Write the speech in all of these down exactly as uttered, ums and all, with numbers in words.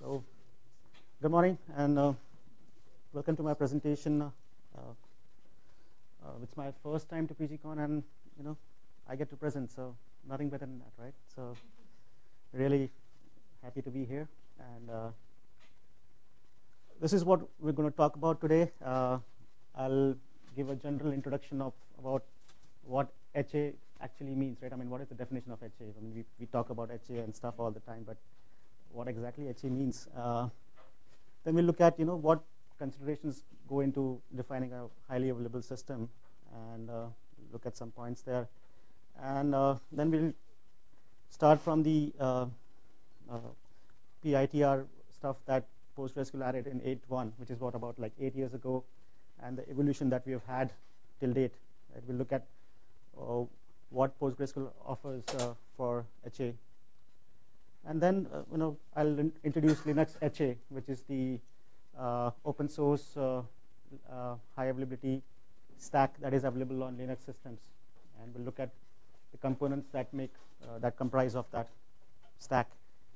So, good morning and uh, welcome to my presentation. Uh, uh, it's my first time to PGCon, and you know, I get to present, so nothing better than that, right? So, really happy to be here, and uh, this is what we're going to talk about today. Uh, I'll give a general introduction of about what H A actually means, right? I mean, what is the definition of H A? I mean, we, we talk about H A and stuff all the time, but what exactly H A means? Uh, then we'll look at, you know, what considerations go into defining a highly available system, and uh, look at some points there. And uh, then we'll start from the uh, uh, P I T R stuff that PostgreSQL added in eight point one, which is what, about like eight years ago, and the evolution that we have had till date. Right? We'll look at uh, what PostgreSQL offers uh, for H A. And then, uh, you know, I'll in introduce LinuxHA, which is the uh, open source uh, uh, high availability stack that is available on Linux systems. And we'll look at the components that make uh, that comprise of that stack.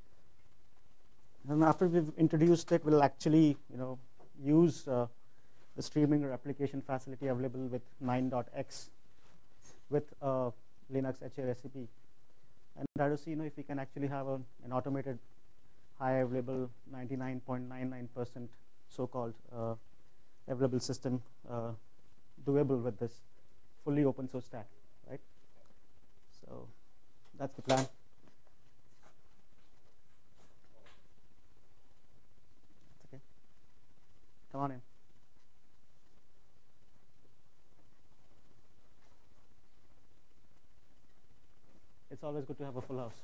And after we've introduced it, we'll actually, you know, use uh, the streaming replication facility available with nine dot x with uh, LinuxHA recipe, and try to see, you know, if we can actually have a, an automated, high available, ninety-nine point nine nine percent so-called uh, available system uh, doable with this fully open source stack, right? So that's the plan. That's okay. Come on in. It's always good to have a full house.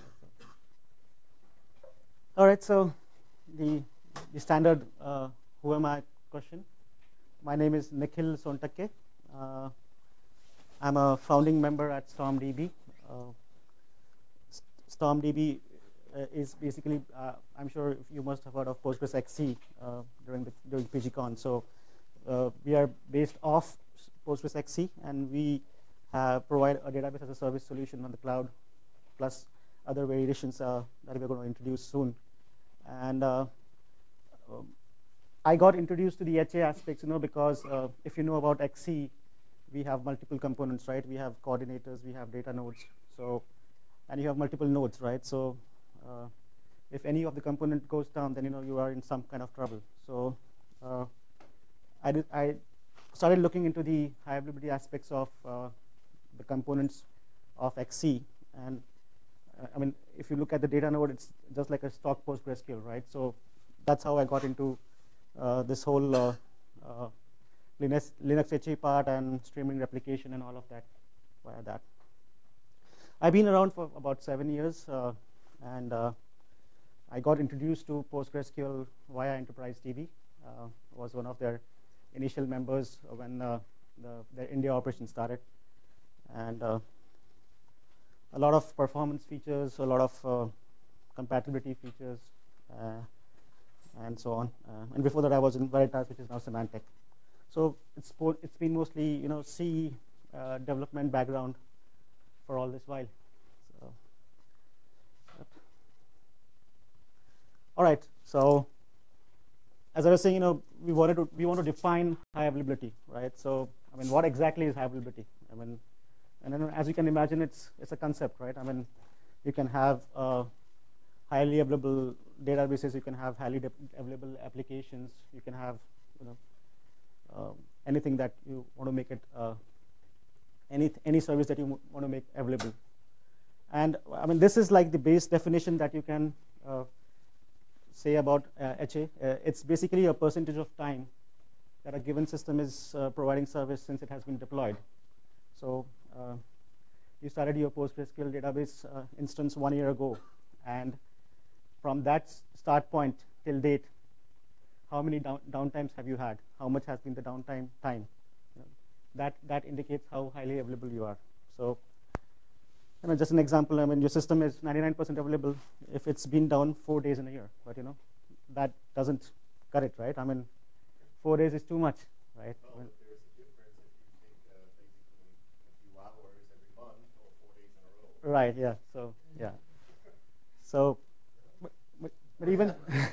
All right, so the, the standard uh, who am I question. My name is Nikhil Sontakke. Uh, I'm a founding member at StormDB. Uh, StormDB uh, is basically, uh, I'm sure you must have heard of PostgreSQL uh, during, the, during PGCon. So uh, we are based off PostgreSQL, and we Uh, provide a database as a service solution on the cloud, plus other variations uh, that we're going to introduce soon. And uh, um, I got introduced to the H A aspects, you know, because uh, if you know about X C, we have multiple components, right? We have coordinators, we have data nodes, so, and you have multiple nodes, right? So uh, if any of the component goes down, then you know you are in some kind of trouble. So uh, I did, I started looking into the high availability aspects of uh, the components of X C, and uh, I mean, if you look at the data node, it's just like a stock PostgreSQL, right? So that's how I got into uh, this whole uh, uh, Linux, LinuxHA part and streaming replication and all of that via that. I've been around for about seven years, uh, and uh, I got introduced to PostgreSQL via Enterprise D B. Uh, was one of their initial members when uh, the, the India operation started. And uh, a lot of performance features, a lot of uh, compatibility features, uh, and so on. Uh, and before that, I was in Veritas, which is now Symantec. So it's it's been mostly, you know, C uh, development background for all this while. So, yep. All right. So as I was saying, you know, we wanted to we want to define high availability, right? So I mean, what exactly is high availability? I mean. And then, as you can imagine, it's it's a concept, right? I mean, you can have uh, highly available databases, you can have highly available applications, you can have, you know, uh, anything that you want to make it, uh, any any service that you want to make available. And I mean, this is like the base definition that you can uh, say about uh, H A. Uh, it's basically a percentage of time that a given system is uh, providing service since it has been deployed. So uh, you started your PostgreSQL database uh, instance one year ago, and from that start point till date, how many down downtimes have you had? How much has been the downtime time? You know, that that indicates how highly available you are. So, you know, just an example. I mean, your system is ninety-nine percent available if it's been down four days in a year, but you know, that doesn't cut it, right? I mean, four days is too much, right? Well, I mean, Right. Yeah. So yeah. So but even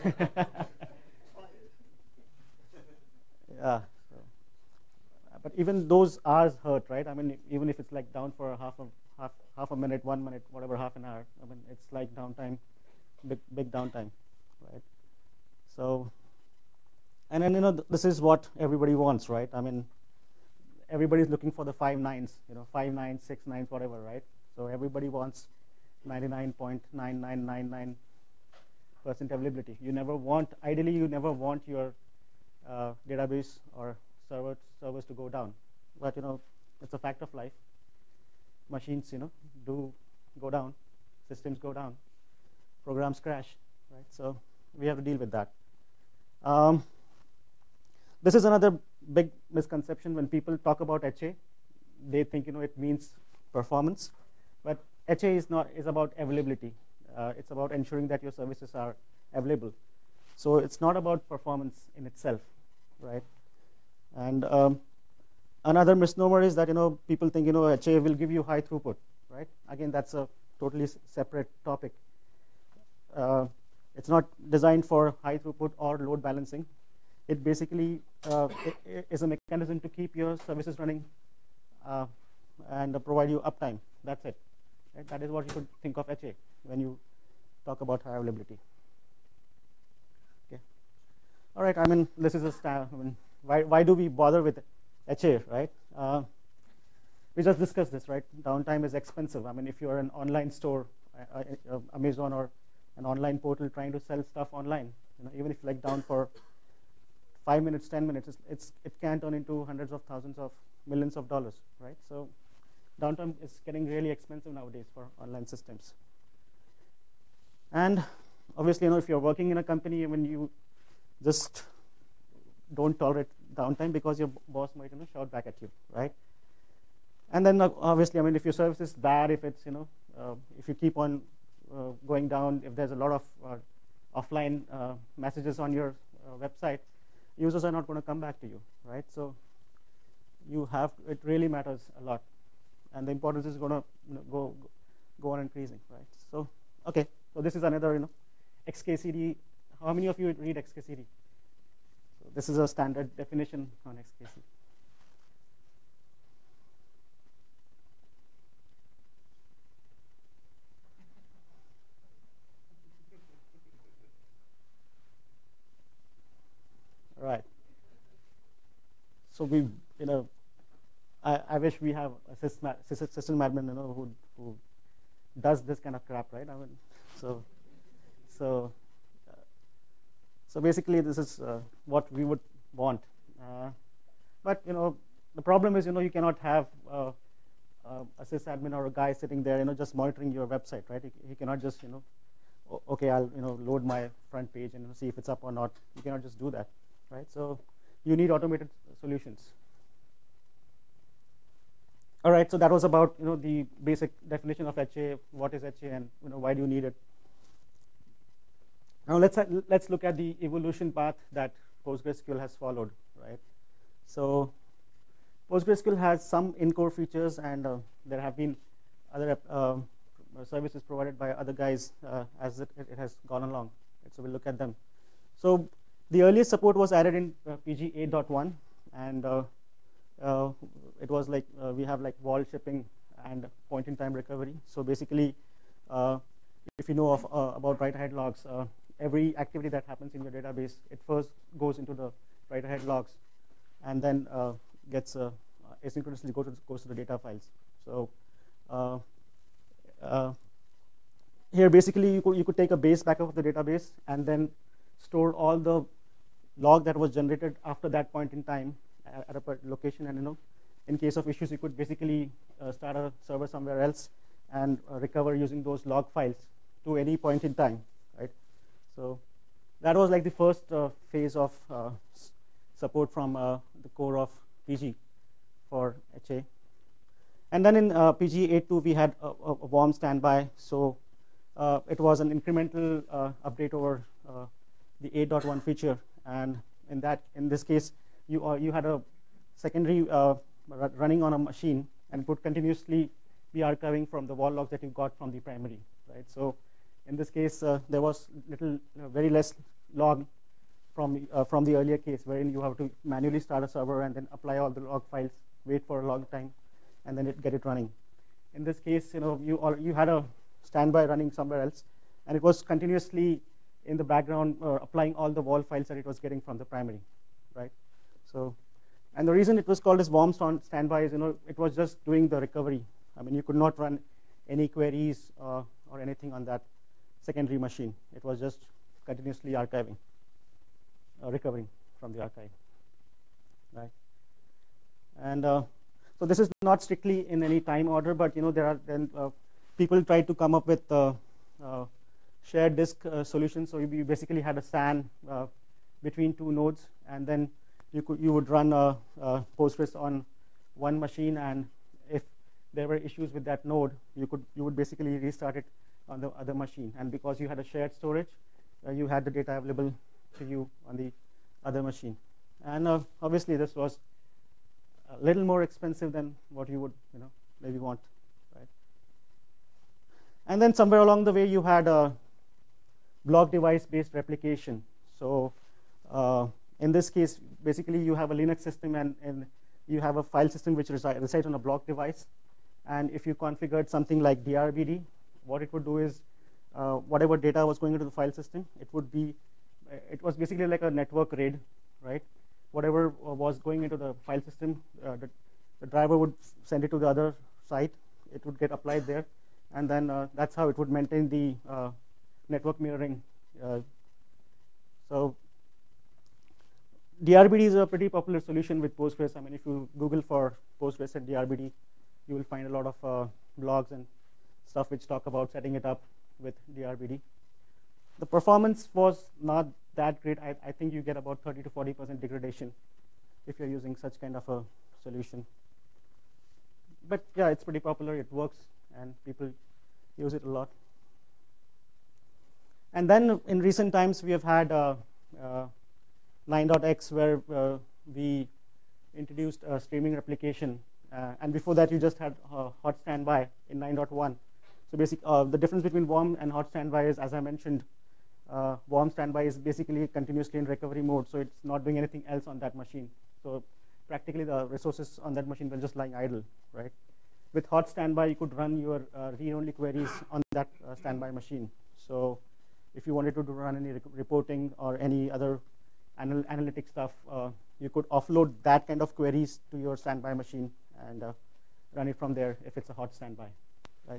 yeah. So, but even those hours hurt, right? I mean, even if it's like down for a half a half half a minute, one minute, whatever, half an hour. I mean, it's like downtime, big big downtime, right? So, and then you know th this is what everybody wants, right? I mean, everybody's looking for the five nines, you know, five nines, six nines, whatever, right? So everybody wants ninety-nine point nine nine nine nine percent availability. You never want, ideally, you never want your uh, database or server servers to go down. But you know, it's a fact of life. Machines, you know, do go down, systems go down, programs crash, right? So we have to deal with that. Um, this is another big misconception when people talk about H A. They think you know it means performance, but H A is not is about availability. Uh, it's about ensuring that your services are available. So it's not about performance in itself, right? And um, another misnomer is that you know people think you know H A will give you high throughput, right? Again, that's a totally separate topic. Uh, it's not designed for high throughput or load balancing. It basically uh, it, it is a mechanism to keep your services running uh, and uh, provide you uptime. That's it. Right? That is what you could think of H A when you talk about high availability. Okay. All right. I mean, this is a sta I mean, why why do we bother with H A, right? Uh, we just discussed this, right? Downtime is expensive. I mean, if you're an online store, uh, uh, Amazon or an online portal trying to sell stuff online, you know, even if like down for five minutes, ten minutes, it's, it's it can turn into hundreds of thousands of millions of dollars, right? So downtime is getting really expensive nowadays for online systems. And obviously, you know, if you're working in a company, when you just don't tolerate downtime because your boss might you know shout back at you, right? And then uh, obviously, I mean, if your service is bad, if it's you know, uh, if you keep on uh, going down, if there's a lot of uh, offline uh, messages on your uh, website, users are not going to come back to you, right? So you have it really matters a lot, and the importance is going to you know, go go on increasing, right? So okay, so this is another you know X K C D. How many of you read X K C D? So this is a standard definition on X K C D. Right. So we, you know, I, I wish we have a system, system admin, you know, who who does this kind of crap, right? I mean, so so uh, so basically, this is uh, what we would want. Uh, but you know, the problem is, you know, you cannot have uh, uh, a sysadmin or a guy sitting there, you know, just monitoring your website, right? He, he cannot just, you know, okay, I'll you know load my front page and see if it's up or not. You cannot just do that. Right, so you need automated solutions. All right, so that was about you know the basic definition of H A. What is H A, and you know why do you need it? Now let's let's look at the evolution path that PostgreSQL has followed. Right, so PostgreSQL has some in-core features, and uh, there have been other uh, services provided by other guys uh, as it, it has gone along. Right, so we'll look at them. So the earliest support was added in uh, P G eight point one, and uh, uh, it was like uh, we have like wall shipping and point-in-time recovery. So basically, uh, if you know of, uh, about write-ahead logs, uh, every activity that happens in your database, it first goes into the write-ahead logs, and then uh, gets uh, asynchronously go to, goes to the data files. So uh, uh, here, basically, you could you could take a base backup of the database and then store all the log that was generated after that point in time at a location, and you know, in case of issues, you could basically uh, start a server somewhere else and uh, recover using those log files to any point in time, right? So that was like the first uh, phase of uh, support from uh, the core of P G for H A. And then in uh, P G eight point two, we had a, a warm standby. So uh, it was an incremental uh, update over uh, the eight point one feature. And in that, in this case, you uh, you had a secondary uh, running on a machine, and it would continuously be archiving from the wall logs that you got from the primary, right? So In this case, uh, there was little, uh, very less log from uh, from the earlier case, wherein you have to manually start a server and then apply all the log files, wait for a long time, and then it get it running. In this case, you know, you all, you had a standby running somewhere else, and it was continuously in the background uh, applying all the wall files that it was getting from the primary, right? So, and the reason it was called as warm standby is, you know, it was just doing the recovery. I mean, you could not run any queries uh, or anything on that secondary machine. It was just continuously archiving, uh, recovering from the archive, right? And uh, so this is not strictly in any time order, but you know, there are then uh, people try to come up with uh, uh, shared disk uh, solutions. So you basically had a S A N uh, between two nodes, and then you could you would run a, a Postgres on one machine, and if there were issues with that node, you could you would basically restart it on the other machine. And because you had a shared storage, uh, you had the data available to you on the other machine. And uh, obviously, this was a little more expensive than what you would you know maybe want, right? And then somewhere along the way, you had a block device-based replication. So uh, in this case, basically, you have a Linux system, and, and you have a file system which resi resides on a block device. And if you configured something like D R B D, what it would do is uh, whatever data was going into the file system, it would be, it was basically like a network RAID, right? Whatever was going into the file system, uh, the, the driver would send it to the other site. It would get applied there, and then uh, that's how it would maintain the uh, network mirroring. Uh, so D R B D is a pretty popular solution with Postgres. I mean, if you Google for Postgres and D R B D, you will find a lot of uh, blogs and stuff which talk about setting it up with D R B D. The performance was not that great. I, I think you get about thirty to forty percent degradation if you're using such kind of a solution. But yeah, it's pretty popular. It works, and people use it a lot. And then in recent times, we have had uh, uh, nine dot x, where uh, we introduced a streaming replication. Uh, and before that, you just had uh, hot standby in nine dot one. So basically, uh, the difference between warm and hot standby is, as I mentioned, uh, warm standby is basically continuously in recovery mode, so it's not doing anything else on that machine. So practically, the resources on that machine were just lying idle, right? With hot standby, you could run your uh, read-only queries on that uh, standby machine. So if you wanted to do run any re reporting or any other anal analytic stuff, uh, you could offload that kind of queries to your standby machine and uh, run it from there if it's a hot standby, right?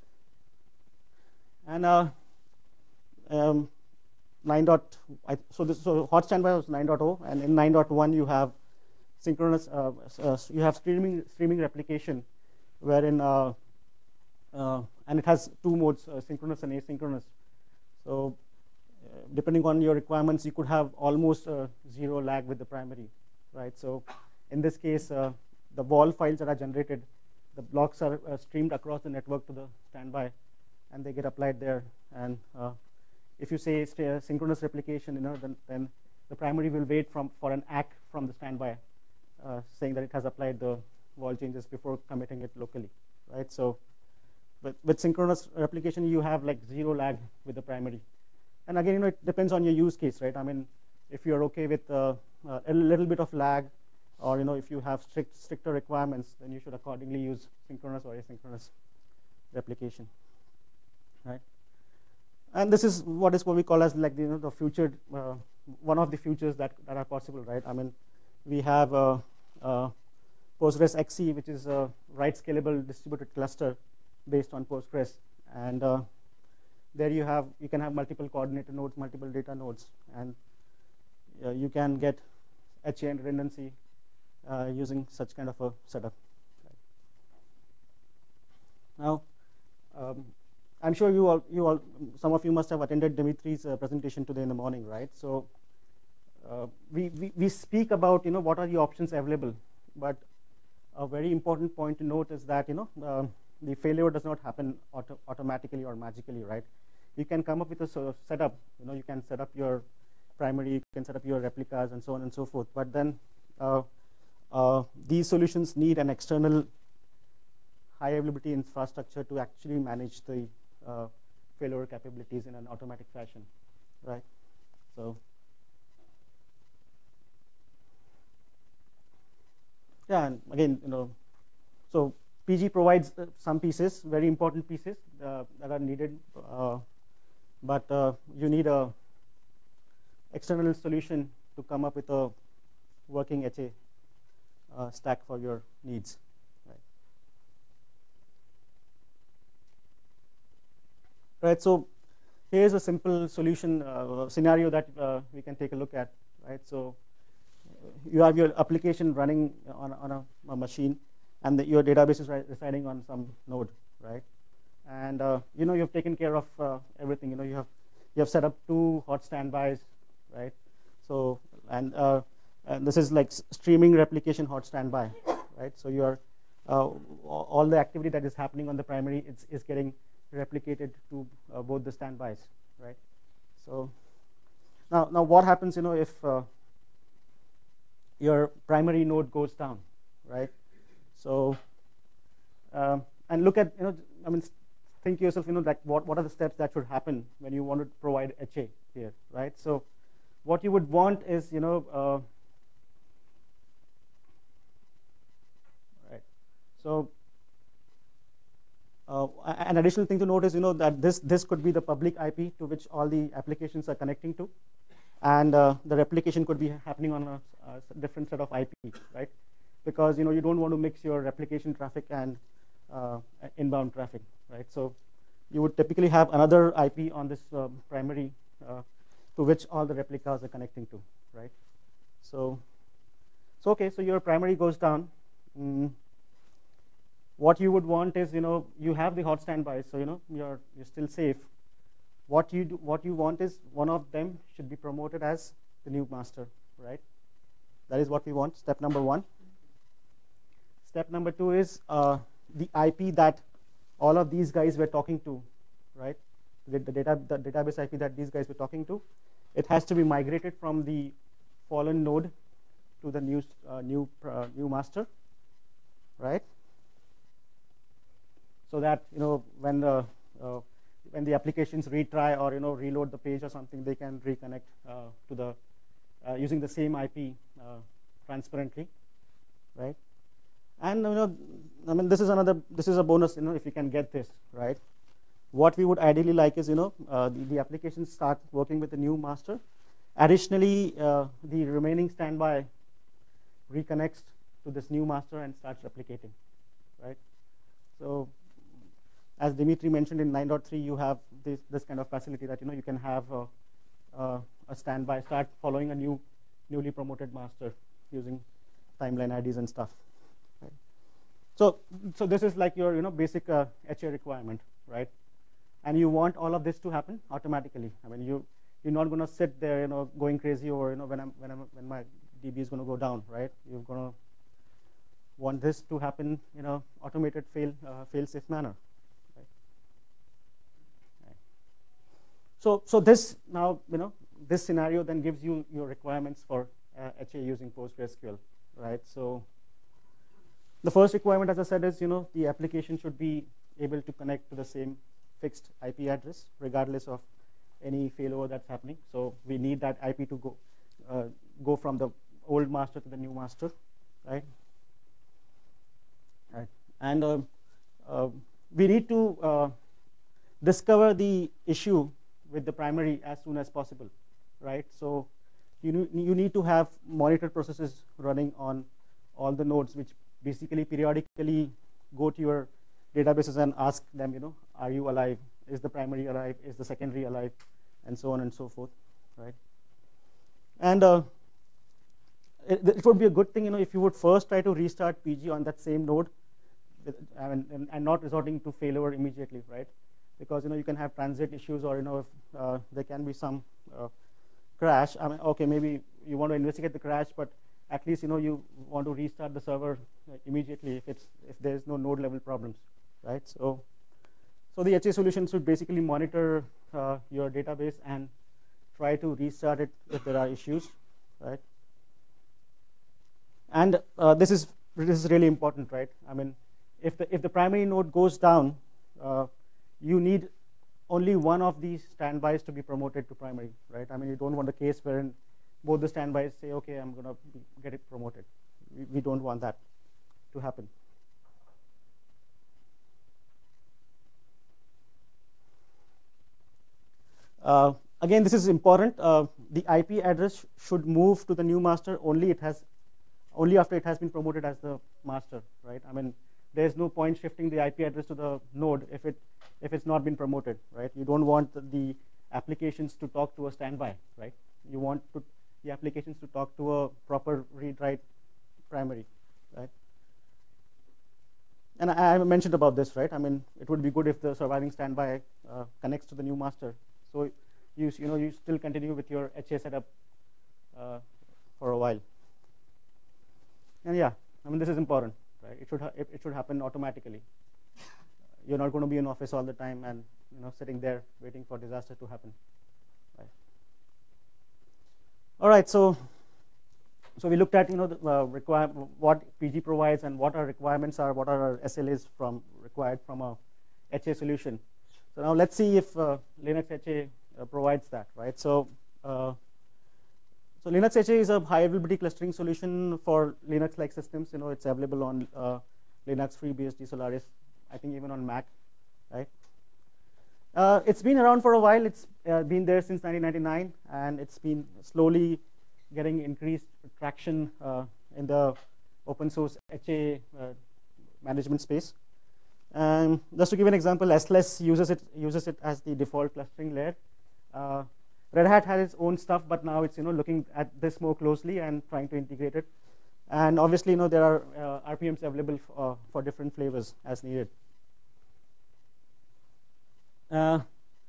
And uh, um, nine. Dot, I, so this so hot standby was nine point oh, and in nine point one you have synchronous. Uh, uh, you have streaming streaming replication, wherein uh, uh, and it has two modes, uh, synchronous and asynchronous. So uh, depending on your requirements, you could have almost uh, zero lag with the primary, right? So in this case, uh, the wall files that are generated, the blocks are uh, streamed across the network to the standby, and they get applied there. And uh, if you say stay synchronous replication, you know, then, then the primary will wait from for an A C from the standby, uh, saying that it has applied the wall changes before committing it locally, right? So with, with synchronous replication, you have like zero lag with the primary. And again, you know, it depends on your use case, right? I mean, if you're okay with uh, uh, a little bit of lag, or you know, if you have strict stricter requirements, then you should accordingly use synchronous or asynchronous replication, right? And this is what is what we call as like the, you know, the future, uh, one of the futures that that are possible, right? I mean, we have uh, uh, Postgres X C, which is a write scalable distributed cluster based on Postgres, and uh, there you have you can have multiple coordinator nodes, multiple data nodes, and uh, you can get H A and redundancy uh, using such kind of a setup. Now, um, I'm sure you all, you all, some of you must have attended Dimitri's uh, presentation today in the morning, right? So uh, we, we we speak about you know what are the options available, but a very important point to note is that you know uh, the failure does not happen auto automatically or magically, right? You can come up with a sort of setup. You know, you can set up your primary, you can set up your replicas, and so on and so forth. But then uh, uh, these solutions need an external high availability infrastructure to actually manage the uh, failover capabilities in an automatic fashion, right? So yeah, and again, you know, so P G provides uh, some pieces, very important pieces uh, that are needed, uh, but uh, you need a external solution to come up with a working H A uh, stack for your needs. Right. Right. So here's a simple solution uh, scenario that uh, we can take a look at. Right. So you have your application running on, on a, a machine, and the, your database is residing on some node, right? And uh, you know you've taken care of uh, everything. You know you have you have set up two hot standbys, right? So and, uh, and this is like streaming replication hot standby, right? So you are uh, all the activity that is happening on the primary is, is getting replicated to uh, both the standbys, right? So now now what happens? You know if uh, your primary node goes down, right? So um, and look at you know I mean think to yourself you know like what what are the steps that should happen when you want to provide H A here, right? So what you would want is you know uh, right. So uh, an additional thing to note is you know that this this could be the public I P to which all the applications are connecting to, and uh, the replication could be happening on a, a different set of I P, right? Because you know you don't want to mix your replication traffic and uh, inbound traffic, right? So you would typically have another I P on this uh, primary uh, to which all the replicas are connecting to, right? So, so okay, so your primary goes down. Mm. What you would want is you know you have the hot standby, so you know you're you're still safe. What you do, what you want is one of them should be promoted as the new master, right? That is what we want. Step number one. Step number two is uh, the I P that all of these guys were talking to, right? The, the data, the database I P that these guys were talking to, it has to be migrated from the fallen node to the new uh, new uh, new master, right? So that you know when the uh, when the applications retry or you know reload the page or something, they can reconnect uh, to the uh, using the same I P uh, transparently, right? And you know, I mean, this is another, this is a bonus, you know, if you can get this, right? What we would ideally like is, you know, uh, the, the applications start working with the new master. Additionally, uh, the remaining standby reconnects to this new master and starts replicating, right? So, as Dimitri mentioned in nine point three, you have this this kind of facility that you know you can have a, a, a standby start following a new, newly promoted master using timeline I Ds and stuff. Right. So, so this is like your you know basic uh, H A requirement, right? And you want all of this to happen automatically. I mean, you you're not going to sit there, you know, going crazy over you know when I'm when I'm when my D B is going to go down, right? You're going to want this to happen, you know, automated fail uh, fail safe manner. Right? Right. So, so this now you know this scenario then gives you your requirements for uh, H A using PostgreSQL, right? So. The first requirement, as I said, is you know the application should be able to connect to the same fixed I P address, regardless of any failover that's happening. So we need that I P to go uh, go from the old master to the new master, right? Right. And uh, uh, we need to uh, discover the issue with the primary as soon as possible, right? So you you need to have monitored processes running on all the nodes, which basically periodically go to your databases and ask them, you know, are you alive? Is the primary alive? Is the secondary alive? And so on and so forth, right? And uh, it, it would be a good thing, you know, if you would first try to restart P G on that same node, with, I mean, and, and not resorting to failover immediately, right? Because you know you can have transit issues, or you know, if uh, there can be some uh, crash. I mean, okay, maybe you want to investigate the crash, but at least you know you want to restart the server immediately if it's if there is no node level problems, right? So, so the H A solution should basically monitor uh, your database and try to restart it if there are issues, right? And uh, this is this is really important, right? I mean, if the if the primary node goes down, uh, you need only one of these standbys to be promoted to primary, right? I mean, you don't want a case wherein both the standbys say, okay, I'm going to get it promoted. We, we don't want that to happen. Uh, again, this is important. Uh, the I P address should move to the new master only it has, only after it has been promoted as the master, right? I mean, there's no point shifting the I P address to the node if it if it's not been promoted, right? You don't want the applications to talk to a standby, right? You want to, the applications to talk to a proper read-write primary, right? And I, I mentioned about this, right? I mean, it would be good if the surviving standby uh, connects to the new master. So you you know you still continue with your H A setup uh, for a while. And yeah, I mean, this is important, right? It should ha it, it should happen automatically. You're not going to be in office all the time and you know sitting there waiting for disaster to happen, right? All right, so so we looked at you know the, uh, require what P G provides and what our requirements are, what are our S L As from required from a H A solution. So now let's see if uh, LinuxHA uh, provides that, right? So uh, so LinuxHA is a high availability clustering solution for Linux-like systems. You know, it's available on uh, Linux, FreeBSD, Solaris. I think even on Mac, right? Uh, it's been around for a while. It's uh, been there since nineteen ninety-nine, and it's been slowly getting increased traction uh, in the open source H A uh, management space. Um, just to give an example, S L S uses it uses it as the default clustering layer. Uh, Red Hat has its own stuff, but now it's you know looking at this more closely and trying to integrate it. And obviously, you know there are uh, R P Ms available uh, for different flavors as needed. Uh,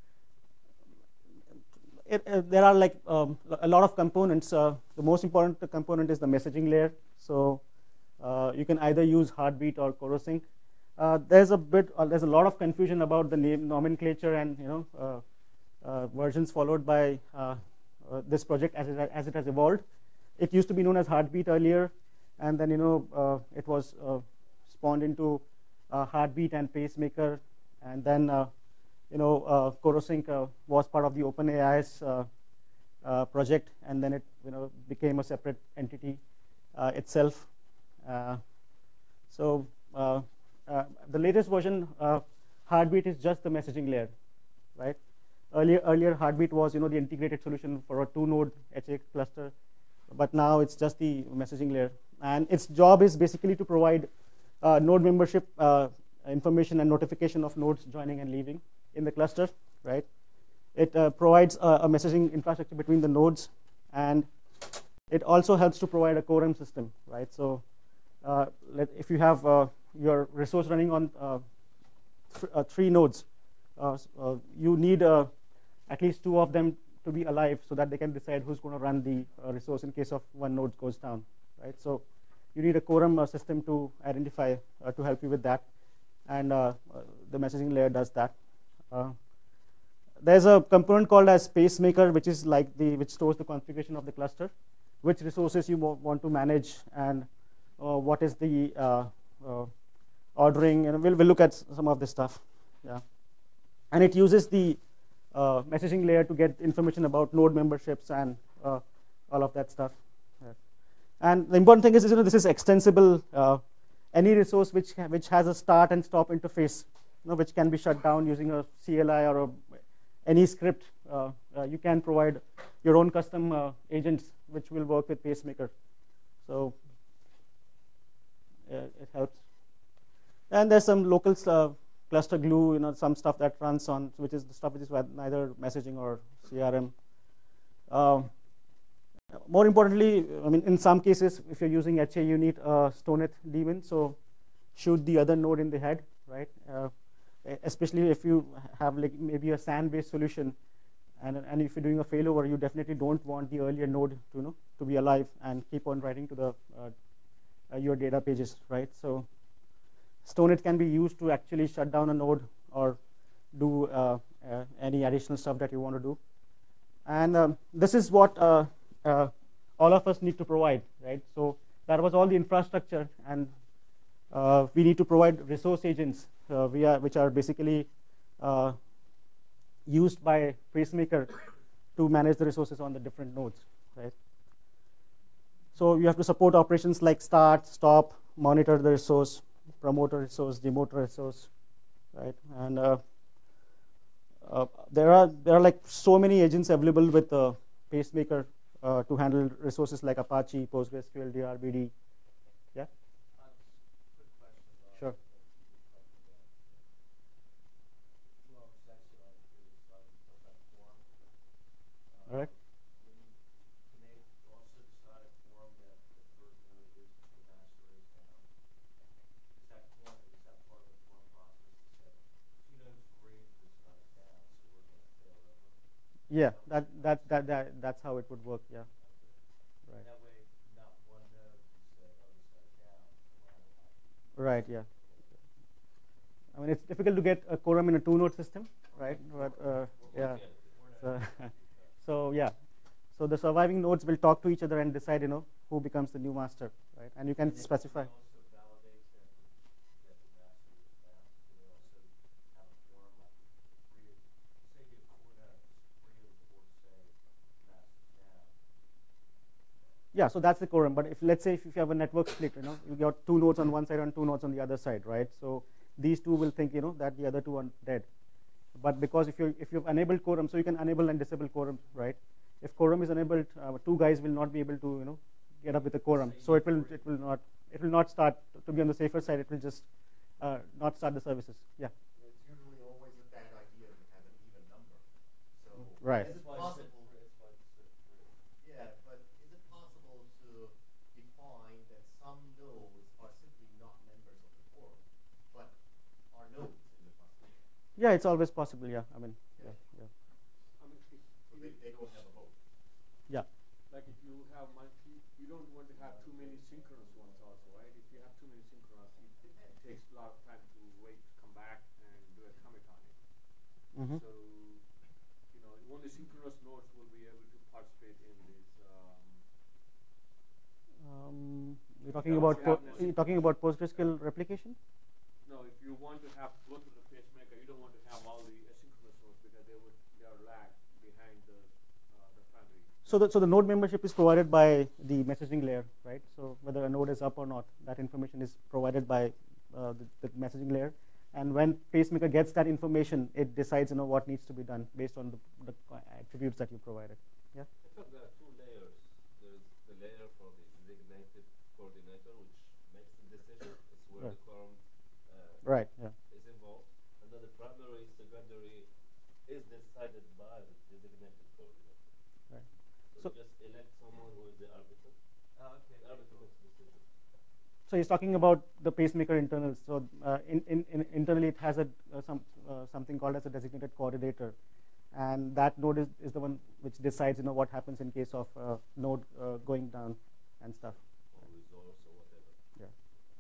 it, uh, there are like um, a lot of components. Uh, the most important component is the messaging layer. So uh, you can either use Heartbeat or Corosync. Uh, there's a bit, uh, there's a lot of confusion about the name nomenclature and you know uh, uh, versions followed by uh, uh, this project as it, as it has evolved. It used to be known as Heartbeat earlier, and then you know uh, it was uh, spawned into uh, Heartbeat and Pacemaker, and then uh, you know uh, Corosync uh, was part of the OpenAI's uh, uh, project, and then it you know became a separate entity uh, itself. Uh, so. Uh, Uh, the latest version, uh, Heartbeat is just the messaging layer, right? Earlier, earlier Heartbeat was, you know, the integrated solution for a two-node H A cluster, but now it's just the messaging layer, and its job is basically to provide uh, node membership uh, information and notification of nodes joining and leaving in the cluster, right? It uh, provides a, a messaging infrastructure between the nodes, and it also helps to provide a quorum system, right? So, uh, let, if you have uh, your resource running on uh, th uh, three nodes, uh, uh, you need uh, at least two of them to be alive so that they can decide who's going to run the uh, resource in case of one node goes down, right? So you need a quorum uh, system to identify uh, to help you with that, and uh, uh, the messaging layer does that. Uh, there's a component called as Pacemaker, which is like the which stores the configuration of the cluster, which resources you want to manage, and uh, what is the uh, uh, ordering, and we'll, we'll look at some of this stuff. Yeah, and it uses the uh, messaging layer to get information about node memberships and uh, all of that stuff. Yeah. And the important thing is, is you know, this is extensible. Uh, any resource which ha which has a start and stop interface, you know, which can be shut down using a C L I or a, any script, uh, uh, you can provide your own custom uh, agents which will work with Pacemaker. So uh, it helps. And there's some local uh, cluster glue, you know, some stuff that runs on, which is the stuff which is neither messaging or C R M. Uh, more importantly, I mean, in some cases, if you're using H A, you need a Stonet daemon, so shoot the other node in the head, right? Uh, especially if you have like maybe a S A N-based solution, and and if you're doing a failover, you definitely don't want the earlier node to you know to be alive and keep on writing to the uh, uh, your data pages, right? So Stonet can be used to actually shut down a node or do uh, uh, any additional stuff that you want to do. And um, this is what uh, uh, all of us need to provide, right? So that was all the infrastructure, and uh, we need to provide resource agents, uh, we are, which are basically uh, used by Pacemaker to manage the resources on the different nodes, right? So you have to support operations like start, stop, monitor the resource, promote a resource, demote a resource, right? And uh, uh, there are there are like so many agents available with uh, Pacemaker uh, to handle resources like Apache, PostgreSQL, D R B D. Yeah. Sure. All right. Yeah, that that that that that's how it would work. Yeah. Right. That way, not one node can say, "Oh, this guy's down." Right. Yeah. I mean, it's difficult to get a quorum in a two-node system, right? But uh, yeah. So, so yeah. So the surviving nodes will talk to each other and decide, you know, who becomes the new master, right? And you can specify. Yeah, so that's the quorum. But if let's say if you have a network split, you know, you got two nodes on one side and two nodes on the other side, right? So these two will think, you know, that the other two are dead. But because if you if you've enabled quorum, so you can enable and disable quorum, right? If quorum is enabled, uh, two guys will not be able to, you know, get up with a quorum. So it will it will not it will not start to be on the safer side. It will just uh, not start the services. Yeah. It's usually always a bad idea to have an even number. So right. Is it possible? Yeah, but is it possible to define that some nodes are simply not members of the quorum, but are nodes in the cluster? Yeah, it's always possible. Yeah, I mean, yeah, yeah. I mean, if so they, they don't have a vote. Yeah. Like if you have multi, you don't want to have too many synchronous ones also, right? If you have too many synchronous, it, it takes a lot of time to wait, come back, and do a commit on it. Mm-hmm. So, you know, only synchronous nodes will be able to participate in this. Um, um, you're talking about po you're talking about PostgreSQL replication? No, if you want to have go to the pacemaker, you don't want to have all the asynchronous nodes because they would they are lag behind the uh, the primary. So the so the node membership is provided by the messaging layer, right? So whether a node is up or not, that information is provided by uh, the, the messaging layer. And when Pacemaker gets that information, it decides, you know, what needs to be done based on the, the attributes that you provided. Yeah. In fact, there are two layers. There's the layer for the designated coordinator, which makes the decision. It's where right. the quorum uh, right. Yeah. is involved. And then the primary, secondary is decided by the designated coordinator. Right. So, so just elect someone who is the arbiter. Oh, okay. The arbiter makes the decision. So he's talking about the Pacemaker internals. So uh, in, in, in internally, it has a uh, some uh, something called as a designated coordinator, and that node is, is the one which decides, you know, what happens in case of uh, node uh, going down and stuff. Or resource or whatever. Yeah.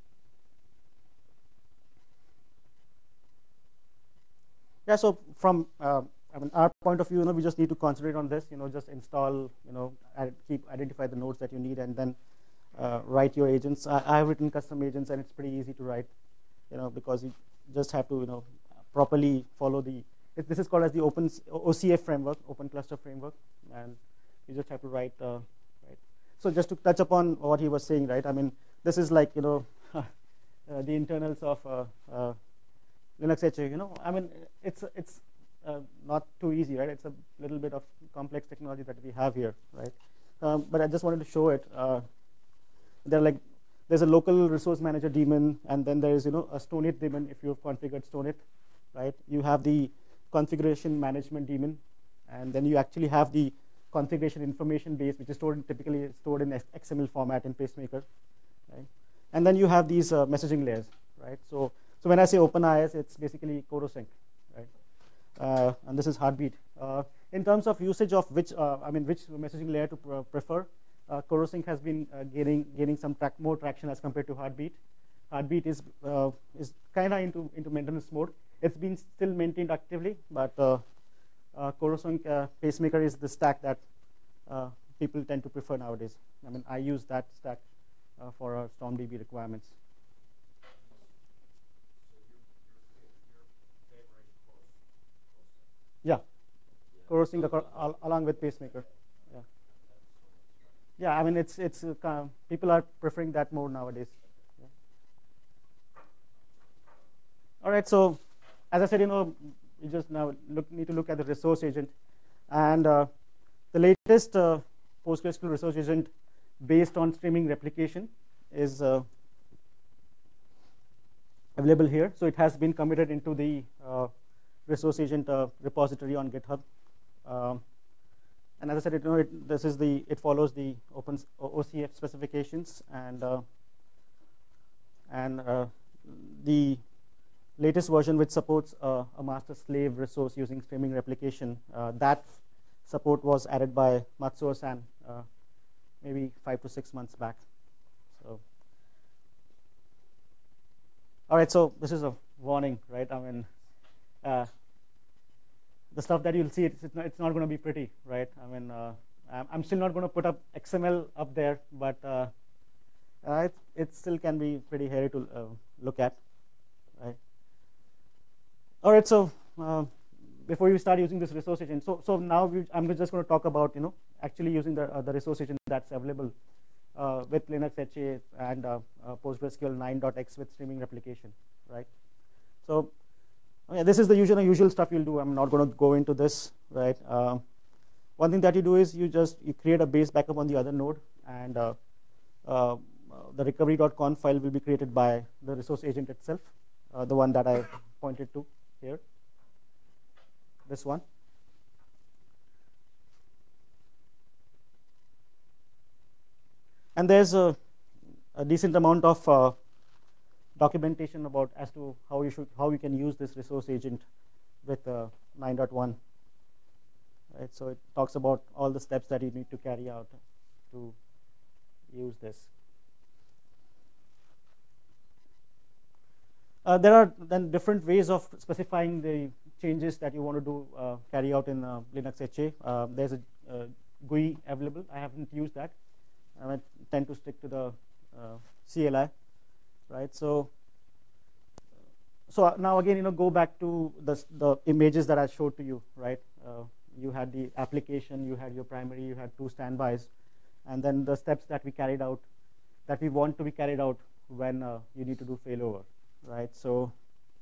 Yeah. So from uh, I mean our point of view, you know, we just need to concentrate on this. You know, just install. You know, ad keep identify the nodes that you need, and then. Uh, write your agents. I, I have written custom agents, and it's pretty easy to write, you know, because you just have to, you know, properly follow the. It, this is called as the Open O C F framework, Open Cluster Framework, and you just have to write. Uh, right. So just to touch upon what he was saying, right? I mean, this is like, you know, uh, the internals of uh, uh, LinuxHA. You know, I mean, it's it's uh, not too easy, right? It's a little bit of complex technology that we have here, right? Um, but I just wanted to show it. Uh, They're like, there's a local resource manager daemon, and then there is, you know, a Stoneit daemon if you've configured Stoneit, right? You have the configuration management daemon, and then you actually have the configuration information base, which is stored typically stored in X M L format in Pacemaker, right? And then you have these uh, messaging layers, right? So, so when I say OpenIS, it's basically Corosync, right? Uh, and this is Heartbeat. Uh, in terms of usage of which, uh, I mean, which messaging layer to pr prefer. Uh, Corosync has been uh, gaining gaining some track, more traction as compared to Heartbeat. Heartbeat is uh, is kind of into into maintenance mode. It's been still maintained actively, but uh, uh, Corosync uh, Pacemaker is the stack that uh, people tend to prefer nowadays. I mean, I use that stack uh, for our StormDB requirements. So you're, you're, you're favoring Corosync? Yeah, Corosync al along with Pacemaker. Yeah. Yeah, I mean it's it's uh, kind of, people are preferring that more nowadays. Yeah. All right, so as I said, you know, you just now look, need to look at the resource agent, and uh, the latest uh, PostgreSQL resource agent based on streaming replication is uh, available here. So it has been committed into the uh, resource agent uh, repository on GitHub. Um, and as I said, it, you know, it, this is the it follows the open O C F specifications, and uh, and uh, the latest version, which supports uh, a master-slave resource using streaming replication. Uh, that support was added by Matsuo-san uh, maybe five to six months back. So, all right. So this is a warning, right? I mean, uh, the stuff that you'll see, it's, it's not, it's not going to be pretty, right? I mean, uh, I'm still not going to put up X M L up there, but uh, uh, it, it still can be pretty hairy to uh, look at, right? All right, so uh, before you start using this resource agent, so so now we, I'm just going to talk about, you know, actually using the uh, the resource agent that's available uh, with LinuxHA and uh, uh, PostgreSQL nine dot x with streaming replication, right? So okay, this is the usual usual stuff you'll do. I'm not going to go into this, right? Uh, one thing that you do is you just you create a base backup on the other node, and uh, uh, the recovery dot conf file will be created by the resource agent itself, uh, the one that I pointed to here, this one. And there's a, a decent amount of uh, documentation about as to how you should how you can use this resource agent with uh, nine dot one. Right, so it talks about all the steps that you need to carry out to use this. Uh, there are then different ways of specifying the changes that you want to do uh, carry out in uh, LinuxHA. Uh, there's a uh, G U I available. I haven't used that. I tend to stick to the uh, C L I, right? So, so now again, you know, go back to the the images that I showed to you, right? Uh, you had the application, you had your primary, you had two standbys, and then the steps that we carried out, that we want to be carried out when uh, you need to do failover. Right, so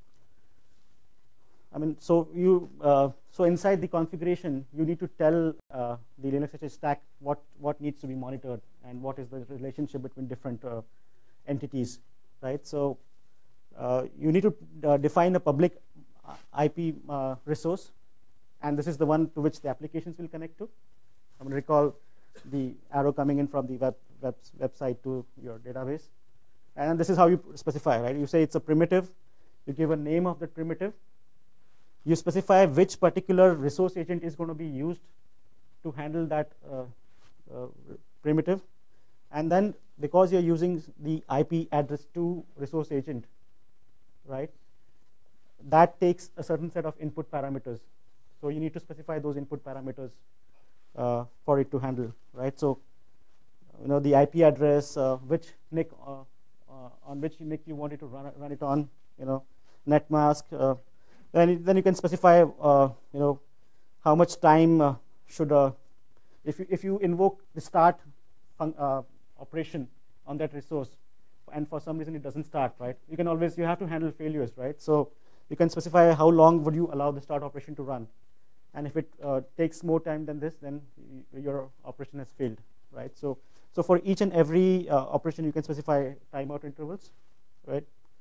I mean, so you uh, so inside the configuration, you need to tell uh, the LinuxHA stack what what needs to be monitored and what is the relationship between different uh, entities, right? So uh, you need to uh, define a public I P uh, resource, and this is the one to which the applications will connect to. I'm going to recall the arrow coming in from the web, web website to your database. And this is how you specify, right? You say it's a primitive. You give a name of that primitive. You specify which particular resource agent is going to be used to handle that uh, uh, primitive. And then because you're using the I P address to resource agent, right, that takes a certain set of input parameters. So you need to specify those input parameters uh, for it to handle, right? So, you know, the I P address, uh, which N I C, uh, Uh, on which N I C you want it to run, run it on, you know, net mask. Uh, then, then you can specify, uh, you know, how much time uh, should, uh, if, you, if you invoke the start uh, operation on that resource, and for some reason it doesn't start, right? You can always, you have to handle failures, right? So you can specify how long would you allow the start operation to run. And if it uh, takes more time than this, then your operation has failed, right? So So for each and every uh, operation, you can specify timeout intervals, right?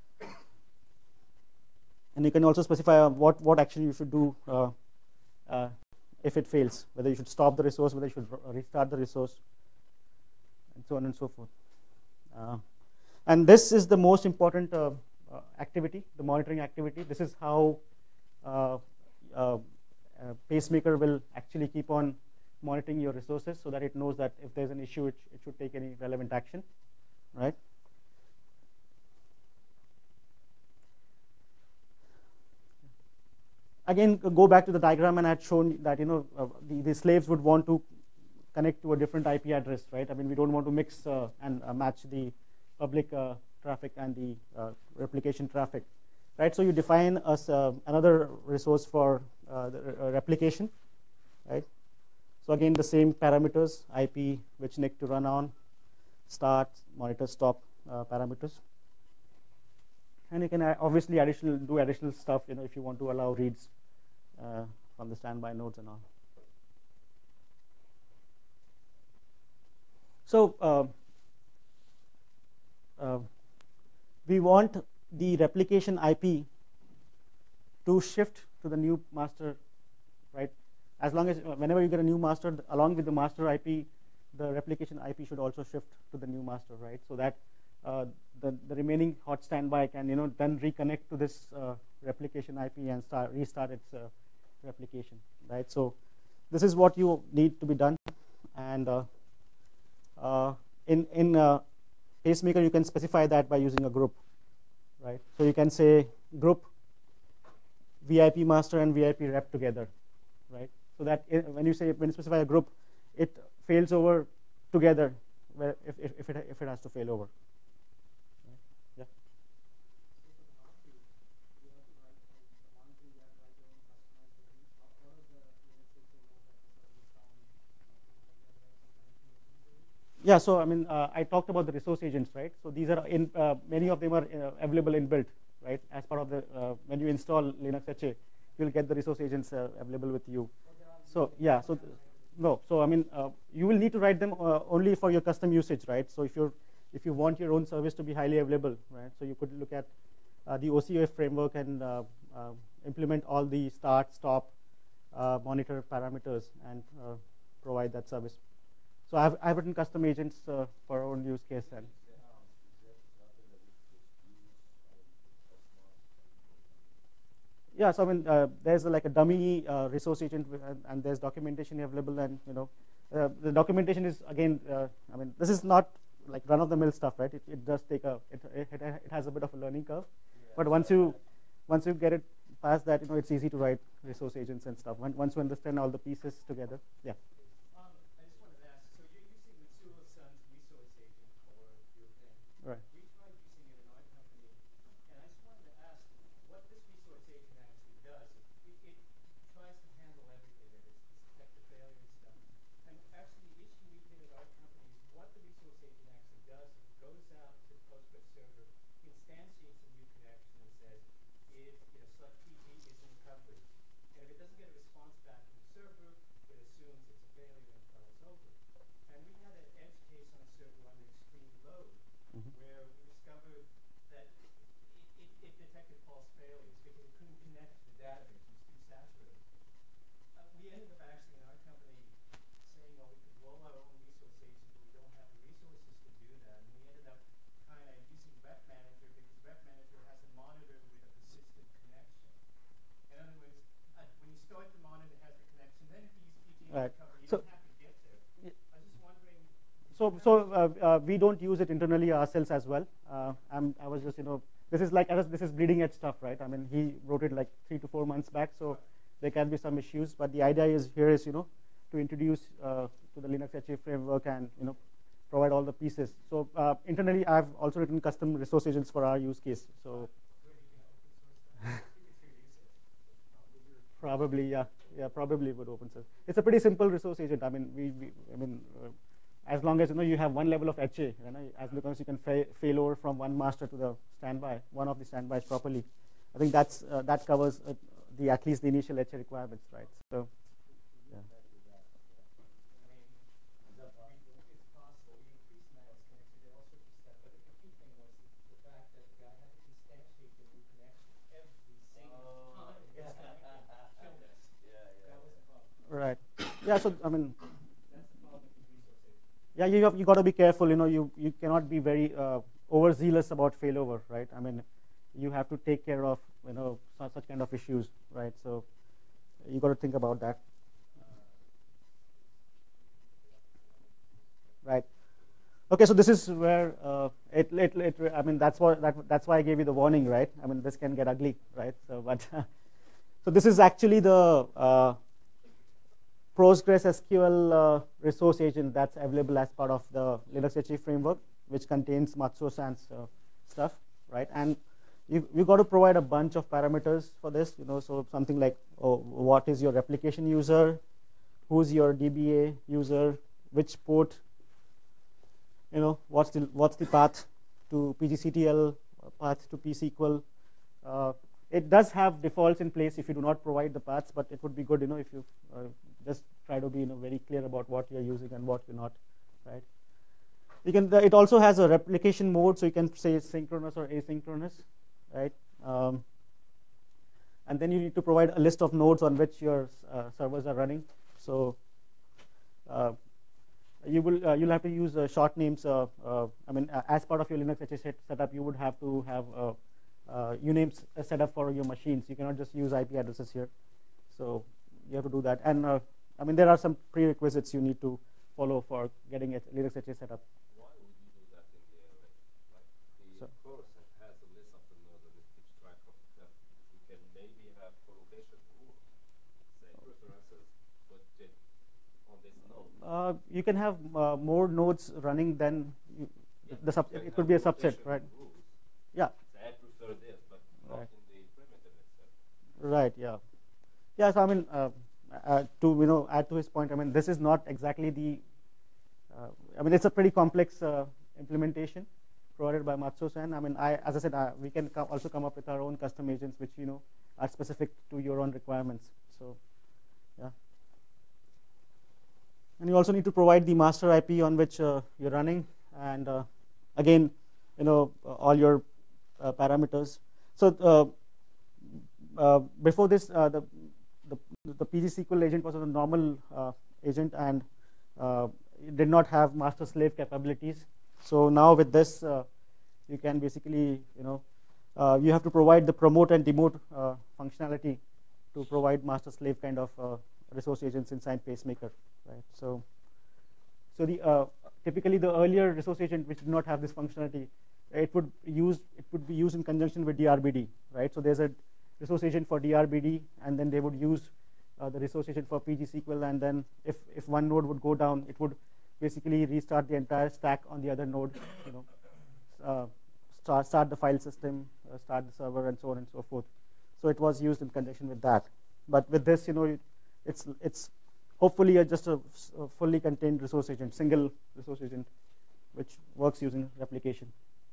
And you can also specify uh, what, what action you should do uh, uh, if it fails, whether you should stop the resource, whether you should restart the resource, and so on and so forth. Uh, and this is the most important uh, uh, activity, the monitoring activity. This is how uh, uh, uh, Pacemaker will actually keep on monitoring your resources so that it knows that if there's an issue, it, sh it should take any relevant action, right? Again, go back to the diagram, and I had shown that, you know, uh, the, the slaves would want to connect to a different I P address, right? I mean, we don't want to mix uh, and uh, match the public uh, traffic and the uh, replication traffic, right? So you define us uh, another resource for uh, the uh, replication, right? So again, the same parameters, I P, which N I C to run on, start, monitor, stop uh, parameters. And you can obviously additional do additional stuff, you know, if you want to allow reads uh, from the standby nodes and all. So uh, uh, we want the replication I P to shift to the new master, right? As long as whenever you get a new master, along with the master I P, the replication I P should also shift to the new master, right? So that uh, the the remaining hot standby can, you know, then reconnect to this uh, replication I P and start restart its uh, replication, right? So this is what you need to be done, and uh, uh, in in uh, Pacemaker you can specify that by using a group, right? So you can say group V I P master and V I P rep together, right? So that it, when you say when you specify a group, it fails over together where if if, if it if it has to fail over. Right? Yeah. Yeah, so I mean, uh, I talked about the resource agents, right? So these are in uh, many of them are uh, available inbuilt, right? As part of the uh, when you install LinuxHA, you'll get the resource agents uh, available with you. So yeah, so th no, so I mean, uh, you will need to write them uh, only for your custom usage, right? So if you're if you want your own service to be highly available, right? So you could look at uh, the O C O F framework and uh, uh, implement all the start, stop, uh, monitor parameters and uh, provide that service. So I've, I've written custom agents uh, for our own use case. And yeah, so I mean, uh, there's a, like a dummy uh, resource agent, and, and there's documentation available, and you know, uh, the documentation is again, uh, I mean, this is not like run-of-the-mill stuff, right? It, it does take a, it, it, it has a bit of a learning curve, yeah, but once you, once you get it past that, you know, it's easy to write resource agents and stuff. When, once you understand all the pieces together, yeah. Right. We tried using it in our company, and I just wanted to ask what this resource agent actually does. It, it, it tries to handle everything. It is detect the failure and stuff. And actually, the issue we hit at our company is what the resource agent actually does. It goes out to the Postgres server, instantiates a new connection, and says, if you know, select P G is in coverage. And if it doesn't get a response back from the server, it assumes it's a failure and tries over. And we had an edge case on a server under extreme load, Mm-hmm. where we discovered that it, it, it detected false failures because it couldn't connect to the database. It was too saturated. Uh, we ended up actually in our company saying, well, we could roll our own resource agent, but we don't have the resources to do that. And we ended up kind of using Rep Manager because Rep Manager has a monitor with a persistent connection. In other words, uh, when you start the monitor, it has the connection. Then if you use P G Right. recovery, you So don't have to get there. yeah. I was just wondering. So, so uh, uh, we don't use it internally ourselves as well. Uh, I'm, I was just, you know, this is like, this is bleeding edge stuff, right? I mean, he wrote it like three to four months back, so there can be some issues. But the idea is here is, you know, to introduce uh, to the LinuxHA framework and, you know, provide all the pieces. So uh, internally, I've also written custom resource agents for our use case. So probably, yeah, yeah, probably would open source. It's a pretty simple resource agent. I mean, we, we I mean. Uh, As long as you know you have one level of H A, you know, as long as you can fa fail over from one master to the standby, one of the standbys properly, I think that's uh, that covers uh, the at least the initial H A requirements, right? So, yeah. Right. Yeah. So I mean. Yeah, you have, you got to be careful. You know, you you cannot be very uh, overzealous about failover, right? I mean, you have to take care of you know such, such kind of issues, right? So you got to think about that, right? Okay, so this is where uh, it, it it I mean that's what that that's why I gave you the warning, right? I mean this can get ugly, right? So but so this is actually the uh, PostgreSQL uh, resource agent that's available as part of the LinuxHA framework, which contains Matsuo-san's uh, stuff, right? And you you got to provide a bunch of parameters for this, you know. So something like, oh, what is your replication user? who's your D B A user, which port, you know, what's the what's the path to pgctl, path to psql. Uh, it does have defaults in place if you do not provide the paths, but it would be good, you know, if you uh, just try to be, you know, very clear about what you're using and what you're not, right? You can. It also has a replication mode, so you can say synchronous or asynchronous, right? Um, and then you need to provide a list of nodes on which your uh, servers are running. So uh, you will uh, you'll have to use uh, short names. Uh, uh, I mean, uh, as part of your LinuxHA set setup, you would have to have uh, uh, unames set up for your machines. You cannot just use I P addresses here. So you have to do that. And uh, I mean, there are some prerequisites you need to follow for getting a LinuxHA set up. Why would you do that in the array? Like the So- Corosync has a list of the nodes and it keeps track of them. You can maybe have collocation rules, say preferences, but it, on this node. Uh, you can have uh, more nodes running than you, Yeah, the sub. you can It could have be a subset, collocation right? rules. Yeah. Say I prefer this, but not Right. in the primitive itself. Right. Yeah. Yeah. So I mean, uh, uh, to you know, add to his point, I mean, this is not exactly the. Uh, I mean, it's a pretty complex uh, implementation provided by Matsu-san. I mean, I, as I said, uh, we can co also come up with our own custom agents, which you know are specific to your own requirements. So, yeah. And you also need to provide the master I P on which uh, you're running, and uh, again, you know, uh, all your uh, parameters. So uh, uh, before this, uh, the, the the pgsql agent was a normal uh, agent, and uh, it did not have master slave capabilities. So now with this, uh, you can basically, you know, uh, you have to provide the promote and demote uh, functionality to provide master slave kind of uh, resource agents inside Pacemaker, right? So, so the uh, typically the earlier resource agent which did not have this functionality, it would use it would be used in conjunction with D R B D, right? So there's a resource agent for D R B D, and then they would use uh, the resource agent for pgsql, and then if if one node would go down, it would basically restart the entire stack on the other node, you know, uh, start start the file system, uh, start the server, and so on and so forth. So it was used in conjunction with that. But with this, you know, it, it's it's hopefully a, just a, a fully contained resource agent, single resource agent, which works using replication.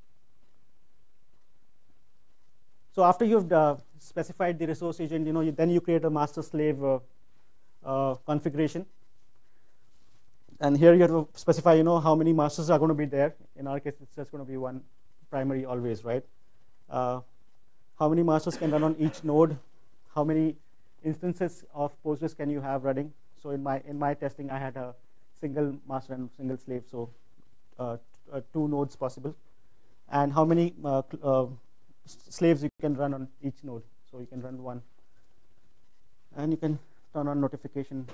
So after you've uh, specified the resource agent, you know, you, then you create a master slave uh, uh, configuration. And here you have to specify, you know, how many masters are going to be there. In our case, it's just going to be one primary always, right? Uh, how many masters can run on each node? How many instances of Postgres can you have running? So in my in my testing, I had a single master and single slave, so uh, uh, two nodes possible. And how many uh, uh, slaves you can run on each node? So you can run one, and you can turn on notification.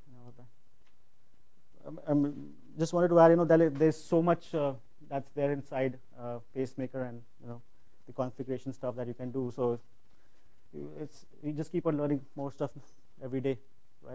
Um, um, just wanted to add, you know, that there's so much uh, that's there inside uh, Pacemaker, and you know, the configuration stuff that you can do. So you, it's you just keep on learning more stuff every day, right?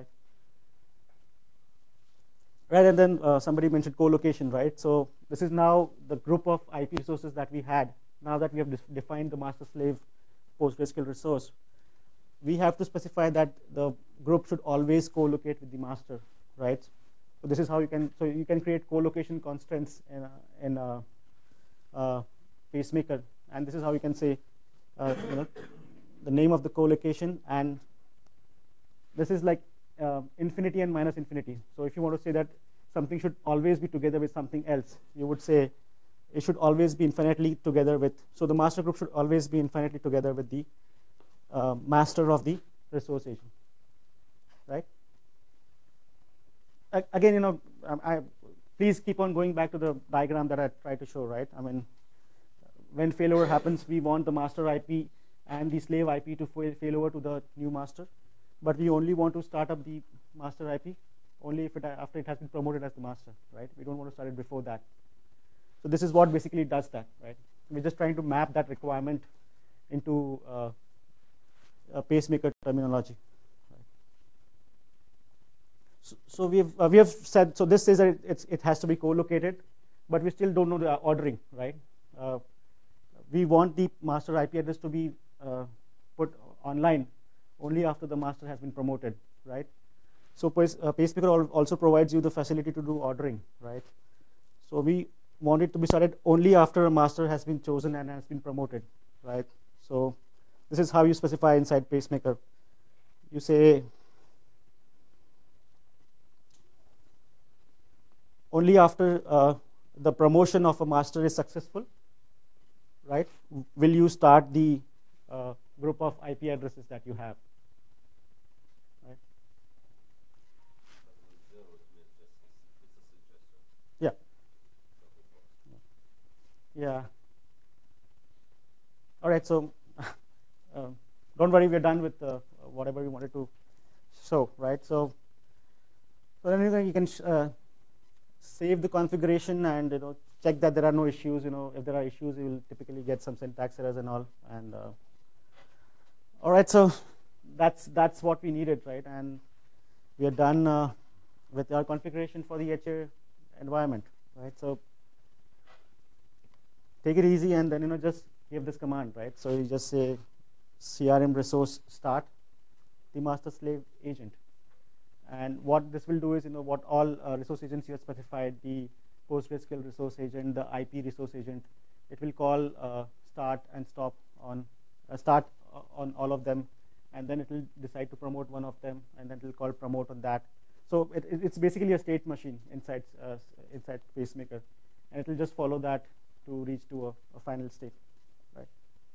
Right, and then uh, somebody mentioned co-location, right? So this is now the group of I P resources that we had. Now that we have defined the master-slave PostgreSQL resource, we have to specify that the group should always co-locate with the master, right? So this is how you can, so you can create co-location constants in a, in a, uh, Pacemaker, and this is how you can say, uh, you know, the name of the co-location, and this is like uh, infinity and minus infinity. So if you want to say that something should always be together with something else, you would say it should always be infinitely together with. So the master group should always be infinitely together with the uh, master of the resource agent, right? Again, you know, I, please keep on going back to the diagram that I tried to show, right? I mean, when failover happens, we want the master I P and the slave I P to fail over to the new master, but we only want to start up the master I P only if it after it has been promoted as the master, right? We don't want to start it before that. So this is what basically does that, right? We're just trying to map that requirement into uh, a Pacemaker terminology. So we have uh, we have said, so this says that it, it's, it has to be co-located, but we still don't know the ordering, right? Uh, we want the master I P address to be uh, put online only after the master has been promoted, right? So Pace, uh, Pacemaker al also provides you the facility to do ordering, right? So we want it to be started only after a master has been chosen and has been promoted, right? So this is how you specify inside Pacemaker. You say only after uh, the promotion of a master is successful, right, will you start the uh, group of I P addresses that you have. Right? Yeah. Yeah. All right, so uh, don't worry, we're done with uh, whatever we wanted to show, right? So, so then you can uh, save the configuration and you know check that there are no issues. You know, if there are issues, you will typically get some syntax errors and all. And uh, all right, so that's that's what we needed, right? And we are done uh, with our configuration for the H A environment, right? So take it easy and then you know just give this command, right? So you just say C R M resource start the master slave agent. And what this will do is, you know, what all uh, resource agents you have specified, the PostgreSQL resource agent, the I P resource agent, it will call uh, start and stop on uh, start on all of them, and then it will decide to promote one of them, and then it will call promote on that. So it, it's basically a state machine inside uh, inside Pacemaker, and it will just follow that to reach to a, a final state, right?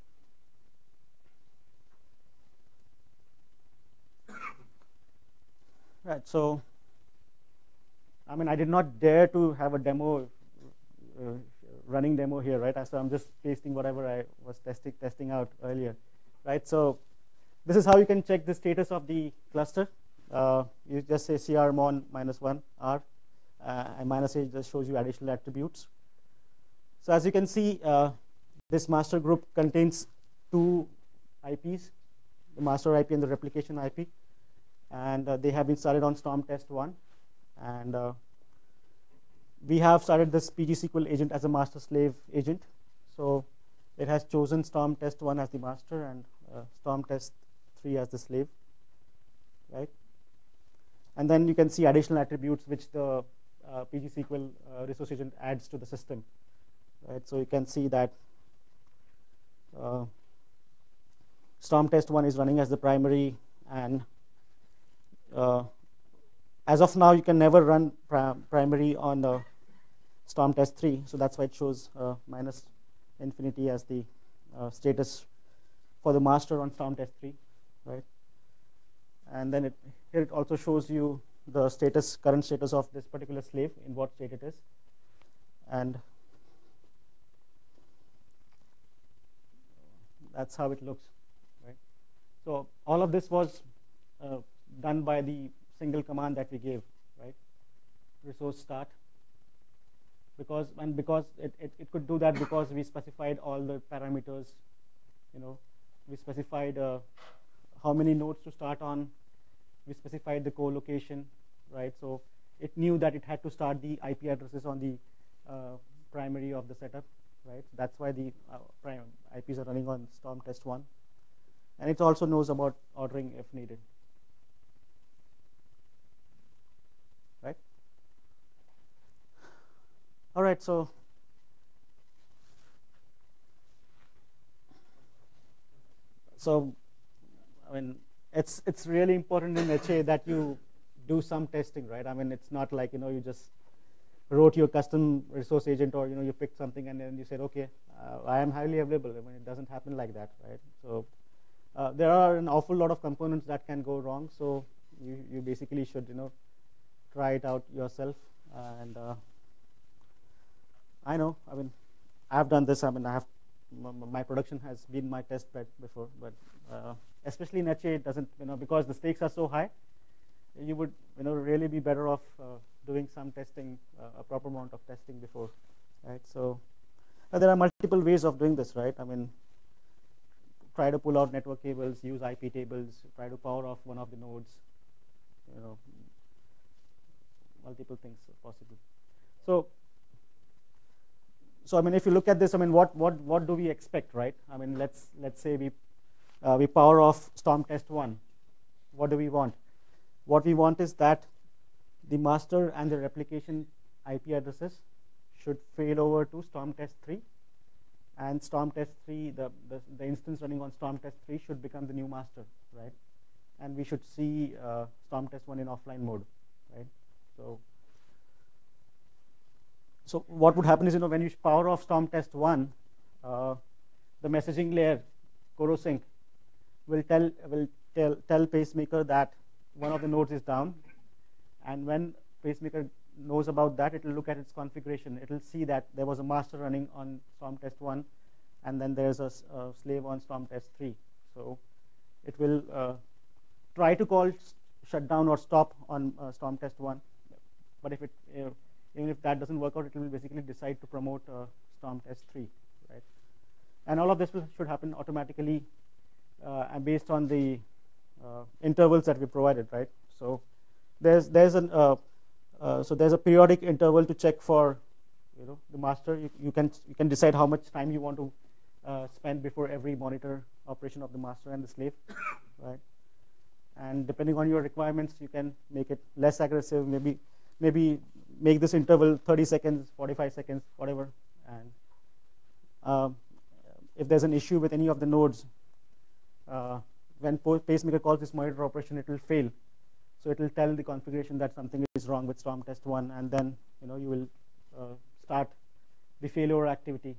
Right, so, I mean, I did not dare to have a demo, uh, running demo here, right? So I'm just pasting whatever I was testing testing out earlier, right? So this is how you can check the status of the cluster. Uh, you just say crmon minus one r, uh, and minus a just shows you additional attributes. So as you can see, uh, this master group contains two I Ps, the master I P and the replication I P. And uh, they have been started on Storm Test one, and uh, we have started this pgsql agent as a master slave agent. So it has chosen Storm Test one as the master and uh, Storm Test three as the slave, right? And then you can see additional attributes which the uh, pgsql uh, resource agent adds to the system, right? So you can see that uh, Storm Test one is running as the primary, and Uh, as of now, you can never run prim primary on the Storm Test three, so that's why it shows uh, minus infinity as the uh, status for the master on Storm Test three, right? And then it, here it also shows you the status, current status of this particular slave, in what state it is, and that's how it looks, right? So all of this was uh, done by the single command that we gave, right? Resource start. Because and because it, it, it could do that because we specified all the parameters, you know, we specified uh, how many nodes to start on, we specified the co-location, right? So it knew that it had to start the I P addresses on the uh, primary of the setup, right? That's why the uh, I Ps are running on Storm Test one. And it also knows about ordering if needed. Right? All right, so so I mean it's it's really important in H A that you do some testing, right? I mean it's not like you know you just wrote your custom resource agent, or you know you picked something and then you said okay uh, I am highly available. I mean it doesn't happen like that, right? So uh, there are an awful lot of components that can go wrong, so you you basically should you know try it out yourself. And uh, I know, I mean, I've done this. I mean, I have my production has been my test bed before, but uh, especially in H A, it doesn't, you know, because the stakes are so high. You would, you know, really be better off uh, doing some testing, uh, a proper amount of testing before, right? So uh, there are multiple ways of doing this, right? I mean, try to pull out network cables, use I P tables, try to power off one of the nodes, you know. Multiple things possible. So, so I mean, if you look at this, I mean, what what what do we expect, right? I mean, let's let's say we uh, we power off Storm Test one. What do we want? what we want is that the master and the replication I P addresses should fail over to storm test three, and storm test three, the, the, the instance running on storm test three should become the new master, right? And we should see uh, storm test one in offline mode, right? So, so what would happen is, you know, when you power off storm test one, uh, the messaging layer, Corosync, will tell will tell tell Pacemaker that one of the nodes is down, and when Pacemaker knows about that, it will look at its configuration. It will see that there was a master running on storm test one, and then there's a, a slave on storm test three. So it will uh, try to call shutdown or stop on uh, storm test one, but if it uh, even if that doesn't work out, it will basically decide to promote uh, storm test three, right? And all of this will, should happen automatically uh, and based on the uh, intervals that we provided, right? So there's there's an uh, uh, so there's a periodic interval to check for, you know, the master. You, you can you can decide how much time you want to uh, spend before every monitor operation of the master and the slave, right? And depending on your requirements, you can make it less aggressive. Maybe maybe make this interval thirty seconds, forty-five seconds, whatever. And um, if there's an issue with any of the nodes, uh, when Pacemaker calls this monitor operation, it will fail. So it will tell the configuration that something is wrong with storm test one, and then, you know, you will uh, start the failover activity.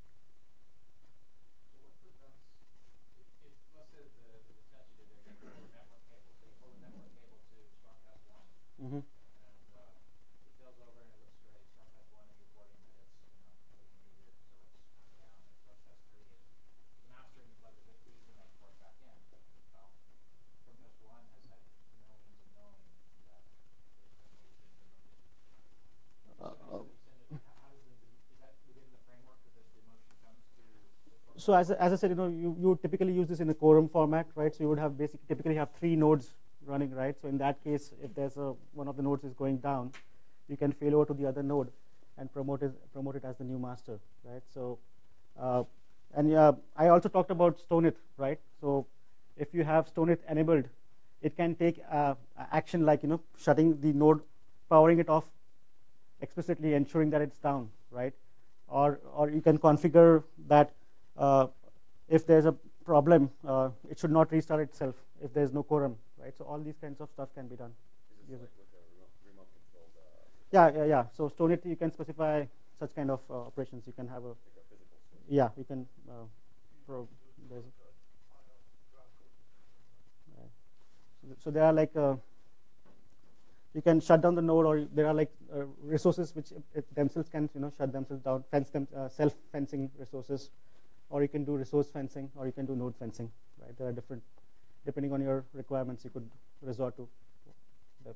Mm-hmm. And uh, it fails over and it looks great. Storm test one is reporting that it's, you know, everything needed, so it's down. And storm test three is the master and plugs it with and then report back in. Well, storm test one has had no means of knowing that it's been removed. Uh, uh, How does it, is that within the framework that the motion comes to? So as, as I said, you know, you, you typically use this in a quorum format, right? So you would have basically typically have three nodes running, right? So in that case, if there's a one of the nodes is going down, you can fail over to the other node and promote it promote it as the new master, right? So uh, and yeah, I also talked about Stoneit, right? So if you have Stoneit enabled, it can take uh, action like, you know, shutting the node, powering it off explicitly, ensuring that it's down, right? Or or you can configure that uh, if there's a problem, uh, it should not restart itself if there's no quorum, right? So all these kinds of stuff can be done. Is this like with a remote, remote controlled? Uh, Yeah, yeah, yeah. So Stoneit, you can specify such kind of uh, operations. You can have a, like a physical switch? yeah, you can uh, pro. There's, right. So, so there are like uh, you can shut down the node, or there are like uh, resources which it, it themselves can, you know, shut themselves down, fence them, uh, self-fencing resources, or you can do resource fencing, or you can do node fencing, right? There are different, depending on your requirements, you could resort to them.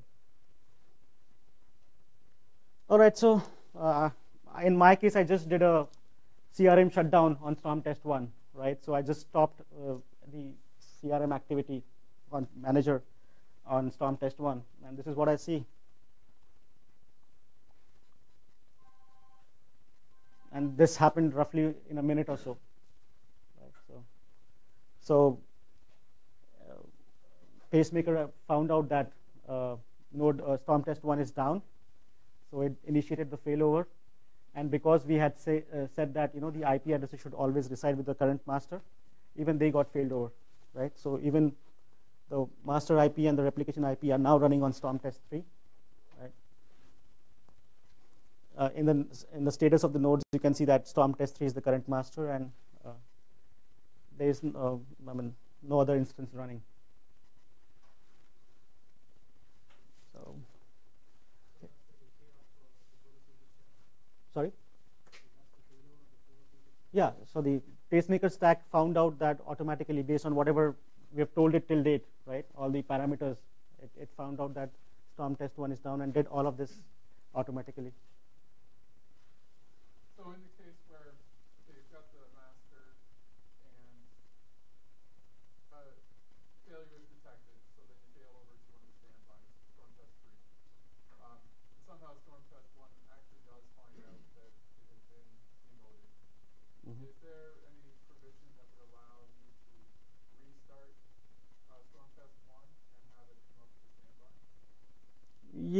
All right, so uh, in my case, I just did a C R M shutdown on storm test one, right? So I just stopped uh, the C R M activity on manager on storm test one, and this is what I see. And this happened roughly in a minute or so. Right, so, so uh, Pacemaker found out that uh, node uh, storm test one is down, so it initiated the failover. And because we had say, uh, said that, you know, the I P addresses should always reside with the current master, even they got failed over, right? So even the master I P and the replication I P are now running on storm test three, right? Uh, in the in the status of the nodes, you can see that storm test three is the current master, and uh, there is uh, I mean no other instance running. So, okay. Sorry. Yeah. So the Pacemaker stack found out that automatically based on whatever we have told it till date, right? All the parameters, it, it found out that storm test one is down and did all of this automatically. So in the case where they've got the master and uh, failure is detected, so then you fail over to one of the standbys, storm test three. Um, and somehow storm test one actually does find out that it has been demoted. Mm-hmm. Is there any provision that would allow you to restart uh, storm test one and have it come up to the standby?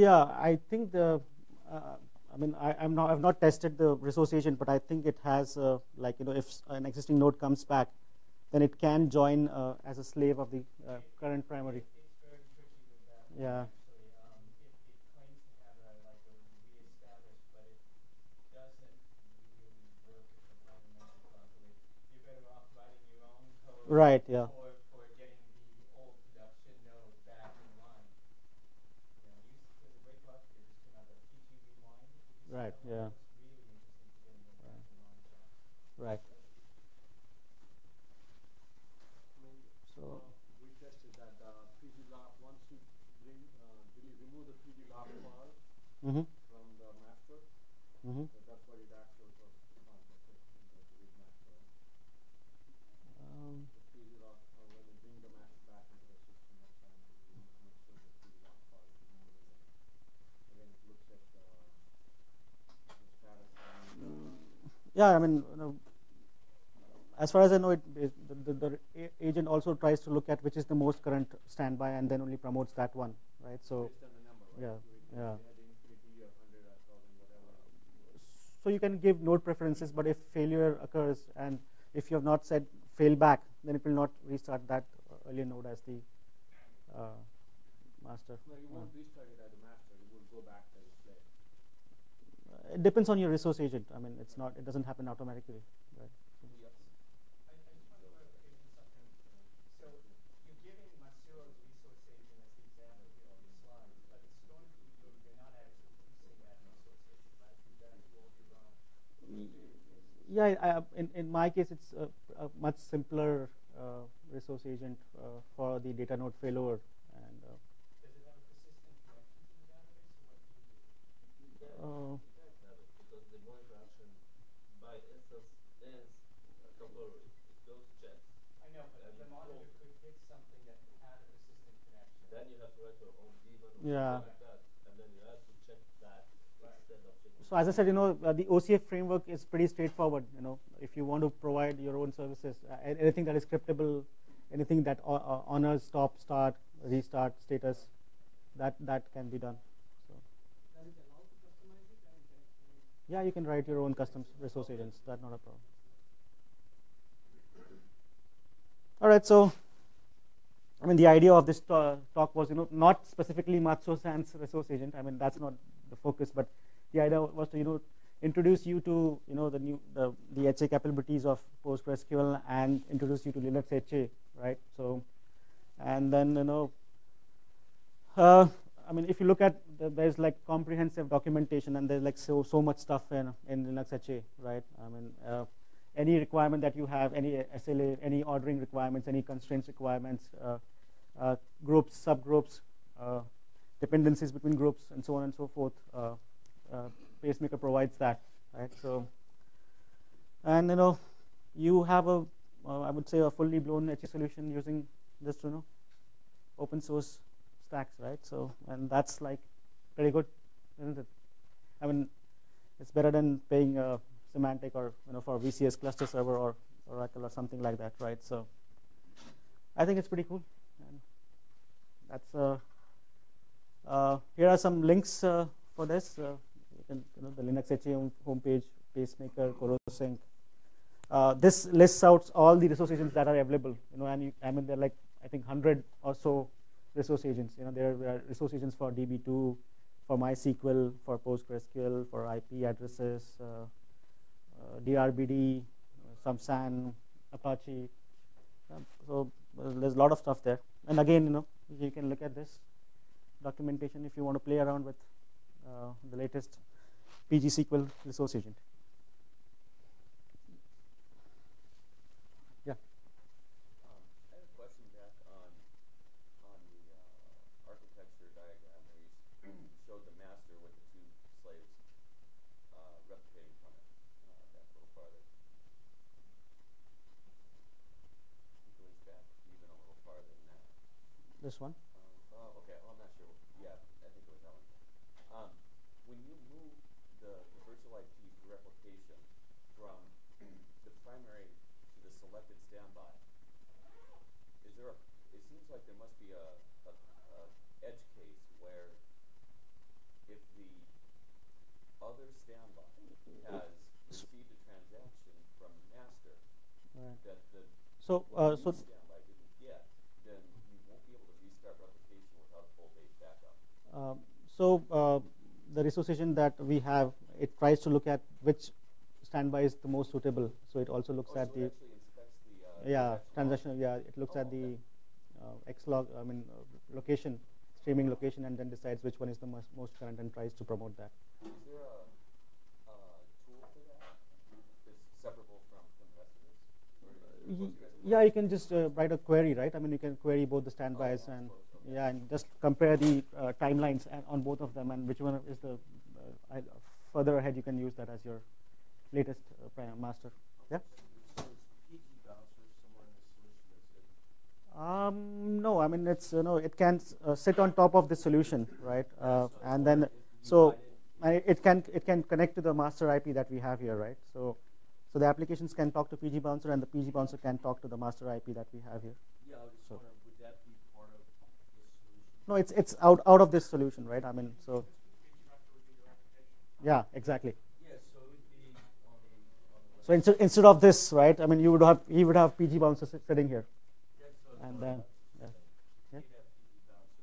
yeah, I think the, uh, I mean, I, I'm not, I've not tested the resource agent, but I think it has, uh, like, you know, if an existing node comes back, then it can join uh, as a slave of the uh, current primary. It's very tricky with that one, Yeah. actually. Um, it, it claims to have a, like a reestablish, but it doesn't really work if I remember properly. You're better off writing your own code Right, yeah. for, for getting the old production node back in line. You know, use, there's a great project that just came out, the P G Rewind. If you see Right, that one, yeah. it's really interesting to getting it back in line. So. Right. So, Uh, we tested that uh, pglock, once you bring, uh, delete, remove the pglock file mm-hmm, from the master, mm-hmm. so that's what it actually was on the the read master. Um, The pglock, uh, when you bring the master back into the system next time, you need to make sure the pglock file is removed, and then again it looks at uh, the status and uh, yeah, I mean, you know, as far as I know, it, it the, the, the agent also tries to look at which is the most current standby and then only promotes that one, right? So, based on the number, right? yeah, So it, yeah. They had infinity or hundred or thousand, whatever. So you can give node preferences, but if failure occurs and if you have not said fail back, then it will not restart that earlier node as the uh, master. No, you won't Uh, restart it as a master. It will go back to the slave. it depends on your resource agent. I mean, it's not. It doesn't happen automatically, right? Yes. I, I just want to clarification something. So you're giving Matsuo's resource agent as the example here on the slide, but it's going to be, you're not actually using that resource agent, right? That will be run. Yeah, I, in, in my case, it's a, a much simpler uh, resource agent uh, for the data node failover. And uh, Does it have a persistent connection to the database, or what do you do? uh, You can't have it because the monitor action by instance is a temporary. It goes checks. I know, but And the monitor oh. could hit something that had a persistent connection. Then you have to write your own daemon or Yeah. something like that, and then you have to check that Right. instead of checking. so as I said, you know, uh, the O C F framework is pretty straightforward. You know, if you want to provide your own services, uh, anything that is scriptable, anything that uh, uh, honors stop, start, restart status, that that can be done. So, Does it allow to customize it? I mean, can it, can it yeah, you can write your own custom resource agents. That's not a problem. All right, so I mean, the idea of this ta- talk was, you know, not specifically Matsuo-san's resource agent. I mean, that's not the focus, but the idea was to, you know, introduce you to, you know, the new the, the H A capabilities of PostgreSQL and introduce you to LinuxHA, right? So, and then, you know, uh, I mean, if you look at the, there's like comprehensive documentation, and there's like so so much stuff in in LinuxHA, right? I mean, uh, any requirement that you have, any S L A, any ordering requirements, any constraints requirements, uh, uh, groups, subgroups, uh, dependencies between groups, and so on and so forth. Uh, uh, Pacemaker provides that, right? So, and you know, you have a, uh, I would say, a fully blown H A solution using just, you know, open source stacks, right? So, and that's like pretty good, isn't it? I mean, it's better than paying a Semantic or, you know, for V C S cluster server or Oracle or something like that, right? So, I think it's pretty cool. And that's uh, uh, here are some links uh, for this. Uh, you can, you know, the LinuxHA homepage, Pacemaker, Corosync. Uh, this lists out all the resource agents that are available. You know, and you, I mean, there are like I think hundred or so resource agents. You know, there are resource agents for D B two, for MySQL, for PostgreSQL, for I P addresses, uh, uh, D R B D, uh, some S A N, Apache. Um, so uh, there's a lot of stuff there. And again, you know, you can look at this documentation if you want to play around with uh, the latest pgsql resource agent. Yeah. Um, I have a question back on on the uh, architecture diagram where you s- showed the master with the two slaves uh, replicating from it. Uh, back a little farther. I think it was back even a little farther than that. This one. Um, oh, okay. Well, I'm not sure. Yeah, I think it was that one. Um, when you move the, the virtual I P for replication from the primary to the selected standby, is there a? It seems like there must be a, a, a edge case where if the other standby has received a transaction from master Right. that the So, uh, new so standby didn't get, then you won't be able to restart replication without a full base backup. um, so uh, the association that we have, it tries to look at which standby is the most suitable. So it also looks Oh, at so the it actually inspects the uh, yeah transaction transaction. Yeah, it looks Oh, at okay. the uh, X log. I mean uh, location, streaming location, and then decides which one is the most, most current and tries to promote that. log. Is there a uh, tool for that that's separable from, from the rest of this? Or is it Y- Postgres Yeah, you can just uh, write a query, right? I mean, you can query both the standbys Oh, and suppose, okay. yeah, and just compare the uh, timelines and on both of them, and which one is the uh, I, further ahead. You can use that as your latest uh, prime master. Yeah. So is P G bouncer somewhere in the solution that's hidden? Um, no, I mean it's you know it can uh, sit on top of the solution, right? Uh, So it's and more then in- so united. I- it can it can connect to the master I P that we have here, right? So so the applications can talk to P G bouncer, and the P G bouncer can talk to the master I P that we have here. Yeah, I was just So- wondering, would that be part of this solution? No, it's it's out out of this solution, right? I mean, so yeah, exactly. Yeah, so it would be on the, on the. So instead instead of this, right? I mean, you would have he would have P G bouncer sit- sitting here, Yeah, so it's and not then about yeah. the same. Yeah. You'd have P G bouncer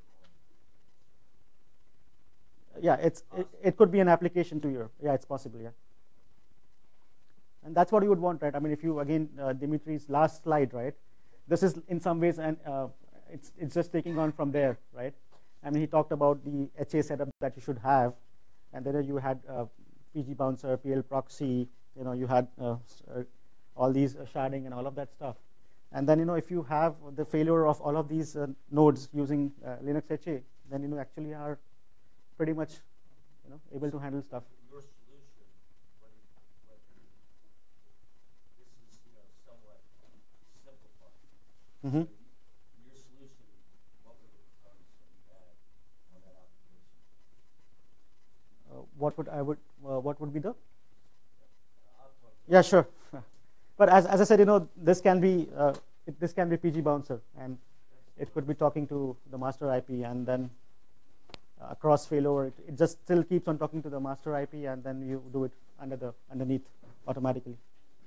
on. yeah, it's it, it could be an application to your yeah, it's possible, yeah. And that's what you would want, right? I mean, if you again uh, Dimitri's last slide, right? This is in some ways, and uh, it's it's just taking on from there, right? I mean, he talked about the H A setup that you should have, and then you had uh, P G bouncer, P L proxy, you know, you had uh, uh, all these uh, sharding and all of that stuff. And then you know, if you have the failure of all of these uh, nodes using uh, LinuxHA, then you know actually are pretty much you know able to handle stuff. Your solution, when, when, this is, you know, somewhat simplified. Mm-hmm. Your solution, what were the components that you had on that application? Uh, what would I would uh, what would be the I'll talk yeah sure. But as as I said, you know, this can be uh, it, this can be P G bouncer, and it could be talking to the master I P, and then uh, across failover, it, it just still keeps on talking to the master I P, and then you do it under the underneath automatically.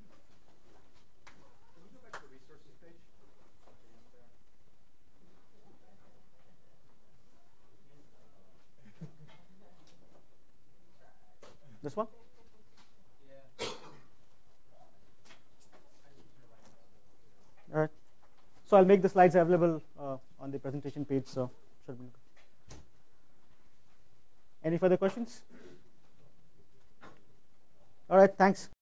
Can we go back to the resources page? At the end there? This one. Yeah. All right. So I'll make the slides available uh, on the presentation page. So should be good. Any further questions? All right. Thanks.